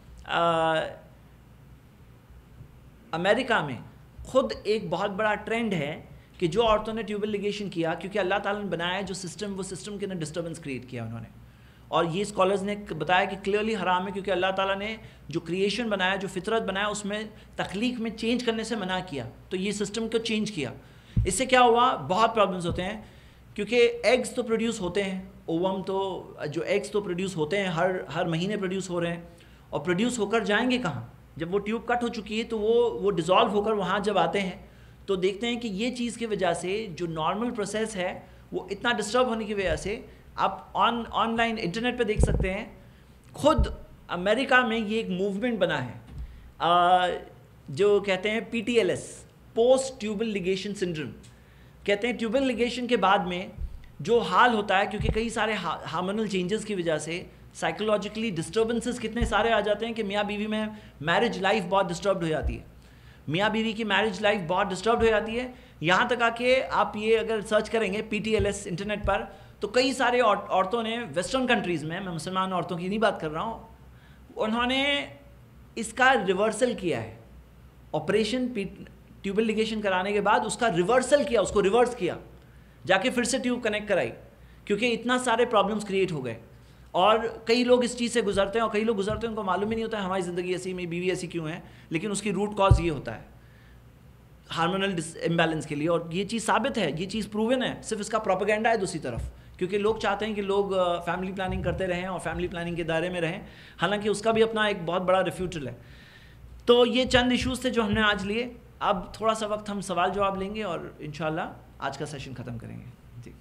امریکہ میں خود ایک بہت بڑا ٹرینڈ ہے کہ جو عورتوں نے ٹیوبل لیگیشن کیا, کیونکہ اللہ تعالیٰ نے بنایا ہے جو سسٹم, وہ سسٹم کے اندر ڈسٹربنس کریٹ کیا انہوں نے, اور یہ اسکالرز نے بتایا کہ کلیئرلی حرام ہے, کیونکہ اللہ تعالیٰ نے جو کریشن بنایا, جو فطرت بنایا, اس میں تخلیق میں چینج کرنے سے منع کیا, تو یہ سسٹم کو چینج کیا. اس سے کیا ہوا, بہت پرابلمس ہوتے ہیں, کیونکہ ایگز تو پروڈیوس ہوتے ہیں, اووم تو جو ایگز تو پروڈیوس ہوتے ہیں ہر ہر مہینے پروڈیوس ہو رہے ہیں, اور پروڈیوس ہو کر جائیں گے کہاں, جب وہ ٹیوب کٹ ہو چکی ہے تو وہ وہ ڈیزالو ہو کر وہاں جب آتے ہیں تو دیکھتے ہیں کہ یہ چیز کی وجہ سے جو نارمل پروسیس ہے وہ اتنا ڈسٹرب ہونے کی وجہ سے, آپ آن آن لائن انٹرنیٹ پہ دیکھ سکتے ہیں, خود امریکہ میں یہ ایک موومنٹ بنا ہے جو کہتے ہیں P T L S, post tubal ligation syndrome. کہتے ہیں ٹیوبل لیگیشن کے بعد میں جو حال ہوتا ہے, کیونکہ کئی سارے ہارمونل چینجز کی وجہ سے سائیکولوجیکلی ڈسٹربنسز کتنے سارے آ جاتے ہیں کہ میاں بیوی میں میرج لائف بہت ڈسٹربڈ ہو جاتی ہے, میاں بیوی کی میرج لائف بہت ڈسٹربڈ ہو جاتی ہے. یہاں تک آ کے آپ یہ اگر سرچ کریں گے P T L S internet پر, تو کئی سارے عورتوں نے ویسٹرن کنٹریز میں, میں مسلمان عورتوں کی نہیں بات کر رہا ہوں, انہوں نے اس کا ریورسل کیا ہے, آپریشن ٹیوبل لیگیشن کرانے کے بعد اس کا ریورسل کیا, اس کو ریورس کیا, جا کے پھر سے ٹیوب کنیکٹ کرائی, کیونکہ اتنا سارے پرابلمس کریٹ ہو گئے. اور کئی لوگ اس چیز سے گزرتے ہیں, اور کئی لوگ گزرتے ہیں ان کو معلوم ہی نہیں ہوتا ہے ہماری زندگی ایسی, میری بیوی ایسی کیوں ہے, لیکن اس کی روٹ کاز یہ ہوتا ہے ہارمونل امبیلنس کے لیے. اور یہ چیز ثابت ہے, یہ چیز پروون ہے, صرف اس کا پروپیگنڈا ہے دوسری طرف, کیونکہ لوگ چاہتے ہیں کہ لوگ فیملی پلاننگ کرتے رہیں اور فیملی پلاننگ کے دائرے میں رہیں, حالانکہ اس کا بھی اپنا ایک بہت بڑا ریفیوٹل ہے. تو یہ چند ایشوز تھے جو ہم نے آج لیے. اب تھوڑا سا وقت ہم سوال جواب لیں گے اور انشاءاللہ آج کا سیشن ختم کریں گے. جی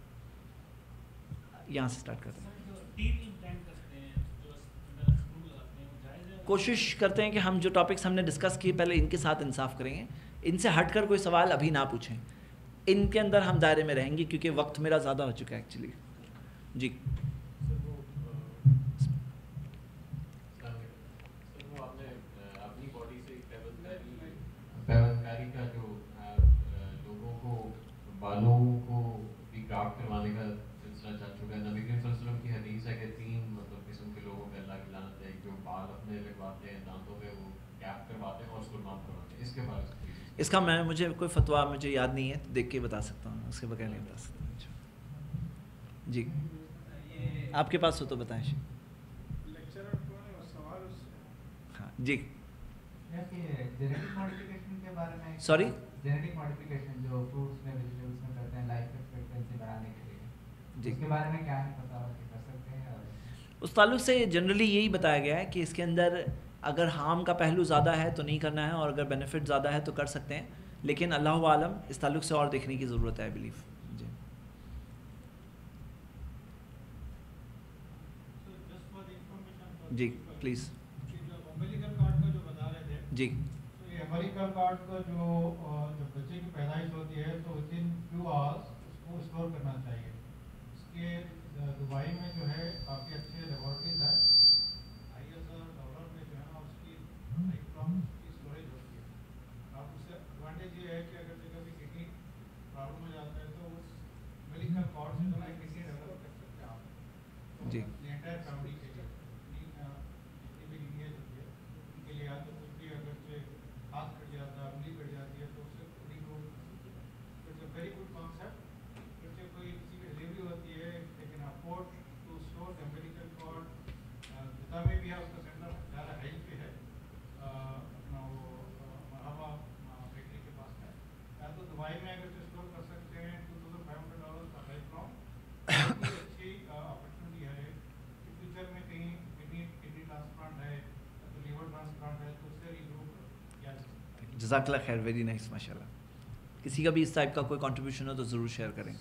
یہاں سے سٹارٹ کرتے ہیں. کوشش کرتے ہیں کہ ہم جو ٹاپکس ہم نے ڈسکس کیے پہلے ان کے ساتھ انصاف کریں گے, ان سے ہٹ کر کوئی سوال ابھی نہ پوچھیں, ان کے اندر ہم دائرے میں رہیں گے کیونکہ وقت میرا زیادہ ہو چکا ہے ایکچولی. جی پیوندکاری کا جو لوگوں کو بالوں کو بھی گرافٹ کروانے کا سلسلہ چل چکا ہے, نبی کریم صلی اللہ علیہ وسلم کی حدیث ہے کہ تین مطلب قسم کے لوگوں پہ اللہ کی لعنت ہے, جو بال اپنے لگواتے ہیں دانتوں پہ وہ کیپ کرواتے ہیں اور سرما کرواتے ہیں. اس کے بارے میں اس کا میں مجھے کوئی فتویٰ مجھے یاد نہیں ہے, دیکھ کے بتا سکتا ہوں, اس کے بغیر نہیں بتا سکتا. جی آپ کے پاس ہو تو بتائیں. ہاں جی سوری جینیٹک ماڈیفیکیشن جو فروٹس میں ویجیٹیبلس میں کرتے ہیں لائف ایکسپیکٹنسی بڑھانے کے لیے, جی اس کے بارے میں کیا ہے پتہ ہے کہ کر سکتے ہیں؟ اس تعلق سے جنرلی یہی بتایا گیا ہے کہ اس کے اندر اگر ہارم کا پہلو زیادہ ہے تو نہیں کرنا ہے, اور اگر بینیفٹ زیادہ ہے تو کر سکتے ہیں, لیکن اللہ عالم اس تعلق سے اور دیکھنے کی ضرورت ہے آئی بلیو. جی جی پلیز. جی امریکن کارڈ کا جو جب بچے کی پیدائش ہوتی ہے تو ود ان فیو آورس اس کو اسٹور کرنا چاہیے. اس کے دبئی میں جو ہے کافی اچھے لیبارٹریز ہیں, آئی ایس آر ڈالر میں جو ہے نا اس کی لائف لانگ کی اسٹوریج ہوتی ہے. اب اس سے ایڈوانٹیج یہ ہے کہ اگر جگہ بھی کڈنی پرابلم ہو جاتا ہے تو اس امریکن کارڈ سے جو ہے کڈنی ڈیولپ کر سکتے ہیں آپ. جی انٹائر فیملی کے لیے جتنی بھی لیجیے ہوتی ہے ان کے لیے, یا تو کچھ بھی اگر ہاتھ کٹ جاتا ہے, انگلی کٹ جاتی ہے, تو اس سے جزاک اللہ خیر, ویری نائس, ماشاء اللہ. کسی کا بھی اس ٹائپ کا کوئی کنٹریبیوشن ہو تو ضرور شیئر کریں.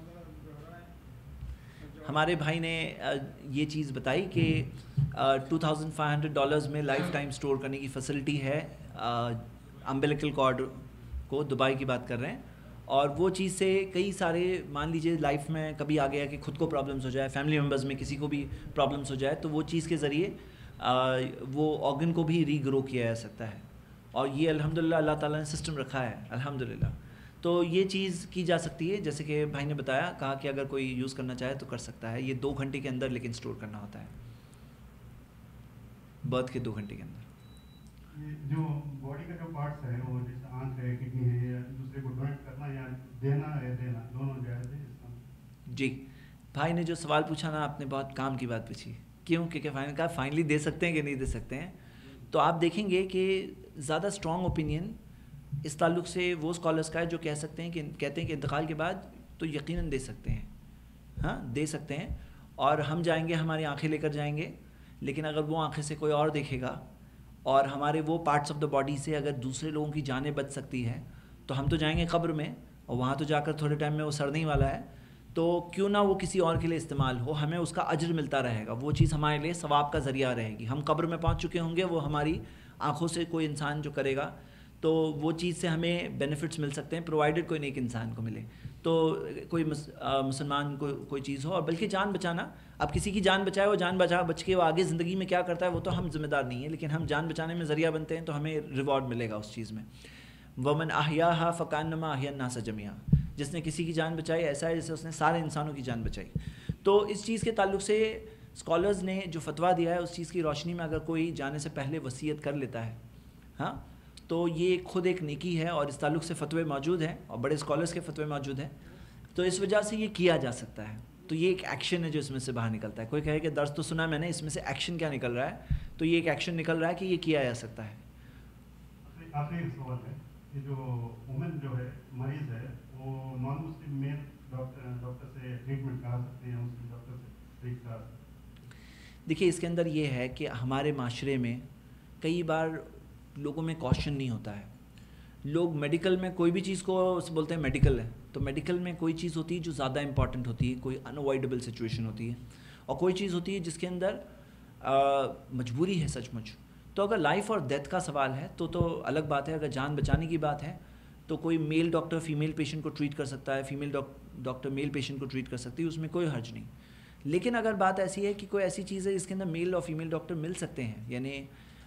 ہمارے بھائی نے یہ چیز بتائی کہ two thousand five hundred dollars میں لائف ٹائم اسٹور کرنے کی فیسلٹی ہے امبیلیکل کارڈ کو, دبئی کی بات کر رہے ہیں. اور وہ چیز سے کئی سارے, مان لیجیے لائف میں کبھی آ گیا کہ خود کو پرابلمس ہو جائے, فیملی ممبرز میں کسی کو بھی پرابلمس ہو جائے, تو وہ چیز کے ذریعے وہ آرگن کو بھی ری گرو کیا جا سکتا ہے. اور یہ الحمدللہ اللہ تعالیٰ نے سسٹم رکھا ہے الحمدللہ. تو یہ چیز کی جا سکتی ہے, جیسے کہ بھائی نے بتایا, کہا کہ اگر کوئی یوز کرنا چاہے تو کر سکتا ہے. یہ دو گھنٹے کے اندر لیکن اسٹور کرنا ہوتا ہے, برتھ کے دو گھنٹے کے اندر. جو باڈی کا جو پارٹس ہے وہ جیسے آنکھ ہے, کڈنی ہے, یا دوسرے کو ڈونیٹ کرنا یا دینا ہے, دینا دونوں جائز ہے اس کا؟ جی, بھائی نے جو سوال پوچھا نا, آپ نے بہت کام کی بات پوچھی. کیوں؟ کیونکہ فائنل کہا فائنلی دے سکتے ہیں کہ نہیں دے سکتے ہیں. تو آپ دیکھیں گے کہ زیادہ اسٹرانگ اوپینین اس تعلق سے وہ اسکالرس کا ہے جو کہہ سکتے ہیں کہ کہتے ہیں کہ انتقال کے بعد تو یقیناً دے سکتے ہیں, ہاں دے سکتے ہیں. اور ہم جائیں گے, ہماری آنکھیں لے کر جائیں گے, لیکن اگر وہ آنکھیں سے کوئی اور دیکھے گا اور ہمارے وہ پارٹس آف دا باڈی سے اگر دوسرے لوگوں کی جانیں بچ سکتی ہے, تو ہم تو جائیں گے قبر میں, اور وہاں تو جا کر تھوڑے ٹائم میں وہ سڑنے ہی والا ہے. تو کیوں نہ وہ کسی اور کے لیے استعمال ہو, ہمیں اس کا اجر ملتا رہے گا, وہ چیز ہمارے لیے ثواب کا ذریعہ رہے گی. ہم قبر میں پہنچ چکے ہوں گے, وہ ہماری آنکھوں سے کوئی انسان جو کرے گا تو وہ چیز سے ہمیں بینیفٹس مل سکتے ہیں, پرووائڈڈ کوئی نیک انسان کو ملے. تو کوئی مسلمان کو کوئی چیز ہو, اور بلکہ جان بچانا, اب کسی کی جان بچائے, وہ جان بچا بچ کے وہ آگے زندگی میں کیا کرتا ہے وہ تو ہم ذمہ دار نہیں ہیں, لیکن ہم جان بچانے میں ذریعہ بنتے ہیں تو ہمیں ریوارڈ ملے گا اس چیز میں. ومن احیاھا فکانما احیا الناس جميعا, جس نے کسی کی جان بچائی ایسا ہے جیسے اس نے سارے انسانوں کی جان بچائی. تو اس چیز کے تعلق سے اسکالرز نے جو فتویٰ دیا ہے, اس چیز کی روشنی میں اگر کوئی جانے سے پہلے وصیت کر لیتا ہے, ہاں, تو یہ خود ایک نیکی ہے, اور اس تعلق سے فتوے موجود ہیں اور بڑے اسکالرس کے فتوے موجود ہیں. تو اس وجہ سے یہ کیا جا سکتا ہے. تو یہ ایک ایکشن ہے جو اس میں سے باہر نکلتا ہے. کوئی کہے کہ درس تو سنا میں نے, اس میں سے ایکشن کیا نکل رہا ہے, تو یہ ایک ایکشن نکل رہا ہے کہ یہ کیا جا سکتا ہے. آخری سوال ہے کہ جو وومن جو ہے مریض ہے, وہ نان مسلم میل ڈاکٹر ڈاکٹر سے ٹریٹمنٹ کرا سکتے ہیں, مسلم ڈاکٹر سے ٹریٹ کرا سکتے ہیں؟ دیکھیے, اس کے اندر یہ ہے کہ ہمارے معاشرے میں کئی بار لوگوں میں کوشچن نہیں ہوتا ہے. لوگ میڈیکل میں کوئی بھی چیز کو بولتے ہیں میڈیکل ہے, تو میڈیکل میں کوئی چیز ہوتی ہے جو زیادہ امپورٹنٹ ہوتی ہے, کوئی انوائڈیبل سچویشن ہوتی ہے, اور کوئی چیز ہوتی ہے جس کے اندر مجبوری ہے سچ مچ. تو اگر لائف اور ڈیتھ کا سوال ہے تو تو الگ بات ہے. اگر جان بچانے کی بات ہے تو کوئی میل ڈاکٹر فیمیل پیشنٹ کو ٹریٹ کر سکتا ہے, فیمیل ڈاکٹر میل پیشنٹ کو ٹریٹ کر سکتی ہے, اس میں کوئی حرج نہیں. لیکن اگر بات ایسی ہے کہ کوئی ایسی چیز ہے جس کے اندر میل اور فیمیل ڈاکٹر مل سکتے ہیں, یعنی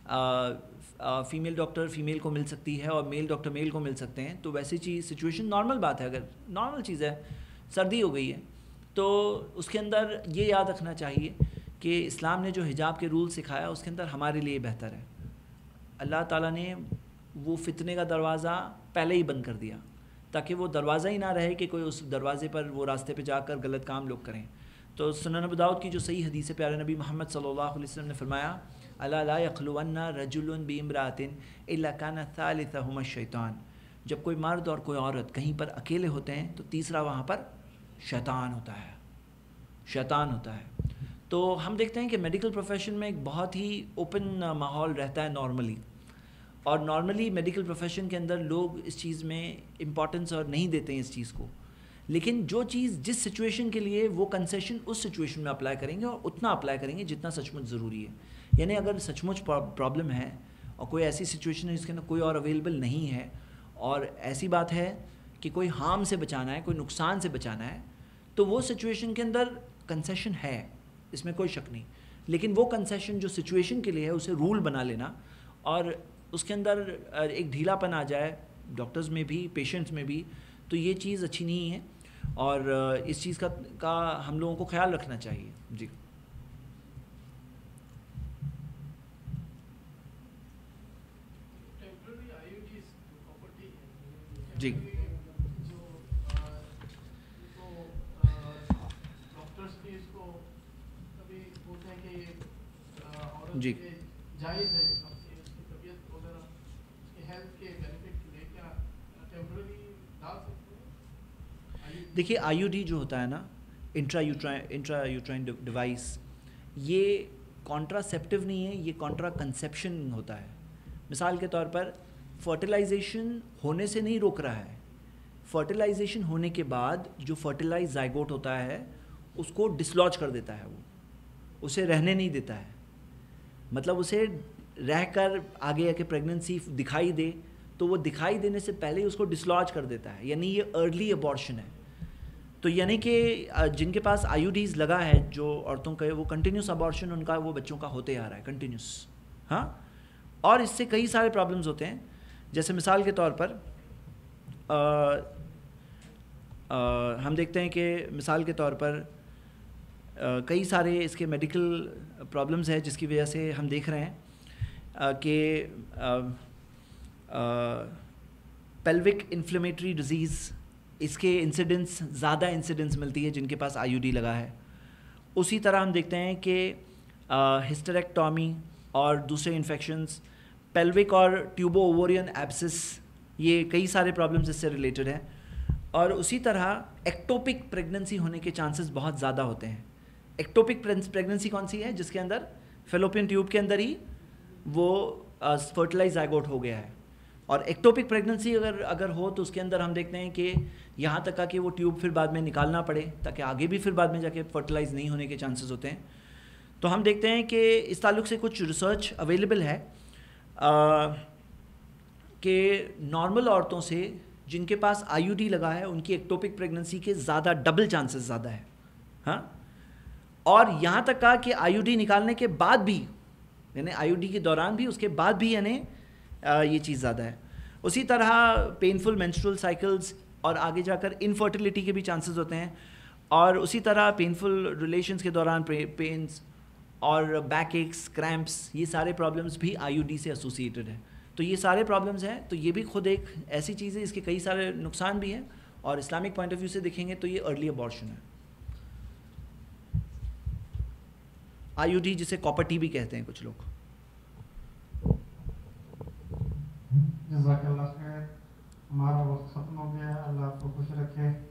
فیمیل ڈاکٹر فیمیل کو مل سکتی ہے اور میل ڈاکٹر میل کو مل سکتے ہیں, تو ویسی چیز سچویشن نارمل بات ہے. اگر نارمل چیز ہے, سردی ہو گئی ہے, تو اس کے اندر یہ یاد رکھنا چاہیے کہ اسلام نے جو حجاب کے رول سکھایا اس کے اندر ہمارے لیے بہتر ہے. اللہ تعالیٰ نے وہ فتنے کا دروازہ پہلے ہی بند کر دیا تاکہ وہ دروازہ ہی نہ رہے کہ کوئی اس دروازے پر وہ راستے پہ جا کر غلط کام لوگ کریں. تو سنن ابو داؤد کی جو صحیح حدیث ہے, پیارے نبی محمد صلی اللہ علیہ وسلم نے فرمایا, الا لا یخلون رجل بامرأۃ الا کان ثالثہما الشیطان. جب کوئی مرد اور کوئی عورت کہیں پر اکیلے ہوتے ہیں تو تیسرا وہاں پر شیطان ہوتا ہے, شیطان ہوتا ہے. تو ہم دیکھتے ہیں کہ میڈیکل پروفیشن میں ایک بہت ہی اوپن ماحول رہتا ہے نارملی, اور نارملی میڈیکل پروفیشن کے اندر لوگ اس چیز میں امپورٹنس اور نہیں دیتے ہیں اس چیز کو. لیکن جو چیز جس سچویشن کے لیے, وہ کنسیشن اس سچویشن میں اپلائی کریں گے, اور اتنا اپلائی کریں گے جتنا سچ مچ ضروری ہے. یعنی اگر سچ مچ پرابلم ہے اور کوئی ایسی سچویشن ہے جس کے اندر کوئی اور اویلیبل نہیں ہے, اور ایسی بات ہے کہ کوئی ہارم سے بچانا ہے, کوئی نقصان سے بچانا ہے, تو وہ سچویشن کے اندر کنسیشن ہے, اس میں کوئی شک نہیں. لیکن وہ کنسیشن جو سچویشن کے لیے ہے اسے رول بنا لینا, اور اس کے اندر ایک ڈھیلا پن آ جائے ڈاکٹرز میں بھی, پیشنٹس میں بھی, تو یہ چیز اچھی نہیں ہے, اور اس چیز کا کا ہم لوگوں کو خیال رکھنا چاہیے. جی جی جی جائز ہے طبیعت وغیرہ ہیلتھ کے بینیفٹ لے کے ٹیمپرری ڈال سکتے ہیں. دیکھیے, آئی یو ڈی جو ہوتا ہے نا, intra uterine intra uterine device, یہ کانٹراسیپٹیو نہیں ہے, یہ کانٹرا کنسیپشن ہوتا ہے. مثال کے طور پر فرٹیلائزیشن ہونے سے نہیں روک رہا ہے. فرٹیلائزیشن ہونے کے بعد جو فرٹیلائز زائگوٹ ہوتا ہے اس کو ڈسلوج کر دیتا ہے, وہ اسے رہنے نہیں دیتا ہے. مطلب اسے رہ کر آگے آ کے پریگننسی دکھائی دے تو وہ دکھائی دینے سے پہلے ہی اس کو ڈسلوج کر دیتا ہے, یعنی یہ ارلی ابارشن ہے. تو یعنی کہ جن کے پاس آئی یو ڈیز لگا ہے جو عورتوں کا, وہ کنٹینیوس ابارشن ان کا وہ بچوں کا ہوتے آ رہا ہے کنٹینیوس. ہاں, اور اس سے کئی سارے پرابلمز ہوتے ہیں. جیسے مثال کے طور پر آ, آ, ہم دیکھتے ہیں کہ مثال کے طور پر آ, کئی سارے اس کے میڈیکل پرابلمز ہیں جس کی وجہ سے ہم دیکھ رہے ہیں آ, کہ پیلوک انفلیمیٹری ڈیزیز, اس کے انسیڈنس زیادہ انسیڈنس ملتی ہے جن کے پاس آئی یو ڈی لگا ہے. اسی طرح ہم دیکھتے ہیں کہ ہسٹریکٹومی اور دوسرے انفیکشنز, پیلوک اور ٹیوبو اوورین ایبسس, یہ کئی سارے پرابلمز اس سے ریلیٹڈ ہیں. اور اسی طرح ایکٹوپک پریگننسی ہونے کے چانسز بہت زیادہ ہوتے ہیں. ایکٹوپک پریگننسی کون سی ہے؟ جس کے اندر فیلوپین ٹیوب کے اندر ہی وہ فرٹیلائز زائگوٹ ہو گیا ہے. اور ایکٹوپک پریگننسی اگر اگر ہو تو اس کے اندر ہم دیکھتے ہیں کہ یہاں تک کہ وہ ٹیوب پھر بعد میں نکالنا پڑے تاکہ آگے بھی پھر بعد میں جا کے فرٹیلائز نہیں ہونے کے چانسز ہوتے ہیں. تو ہم دیکھتے ہیں کہ اس تعلق سے کچھ ریسرچ اویلیبل ہے کہ نارمل عورتوں سے جن کے پاس آئی یو ڈی لگا ہے ان کی ایکٹوپک پریگننسی کے زیادہ ڈبل چانسز زیادہ ہے. ہاں, اور یہاں تک کہا کہ آئی یو ڈی نکالنے کے بعد بھی, یعنی آئی یو ڈی کے دوران بھی, اس کے بعد بھی یعنی یہ چیز زیادہ ہے. اسی طرح پینفل مینسٹرول سائیکلز اور آگے جا کر انفرٹیلیٹی کے بھی چانسز ہوتے ہیں. اور اسی طرح پینفل ریلیشنز کے دوران پینس اور بیک ایکس, کریمپس, یہ سارے پرابلمس بھی آئی یو ڈی سے ایسوسیٹڈ ہیں. تو یہ سارے پرابلمس ہیں. تو یہ بھی خود ایک ایسی چیز ہے, اس کے کئی سارے نقصان بھی ہیں, اور اسلامک پوائنٹ آف ویو سے دیکھیں گے تو یہ ارلی ابارشن ہے. آئی یو ڈی جسے کاپر ٹی بھی کہتے ہیں کچھ لوگ. جزاک اللہ خیر, ہمارا وقت ختم ہو گیا ہے. اللہ آپ کو خوش رکھے.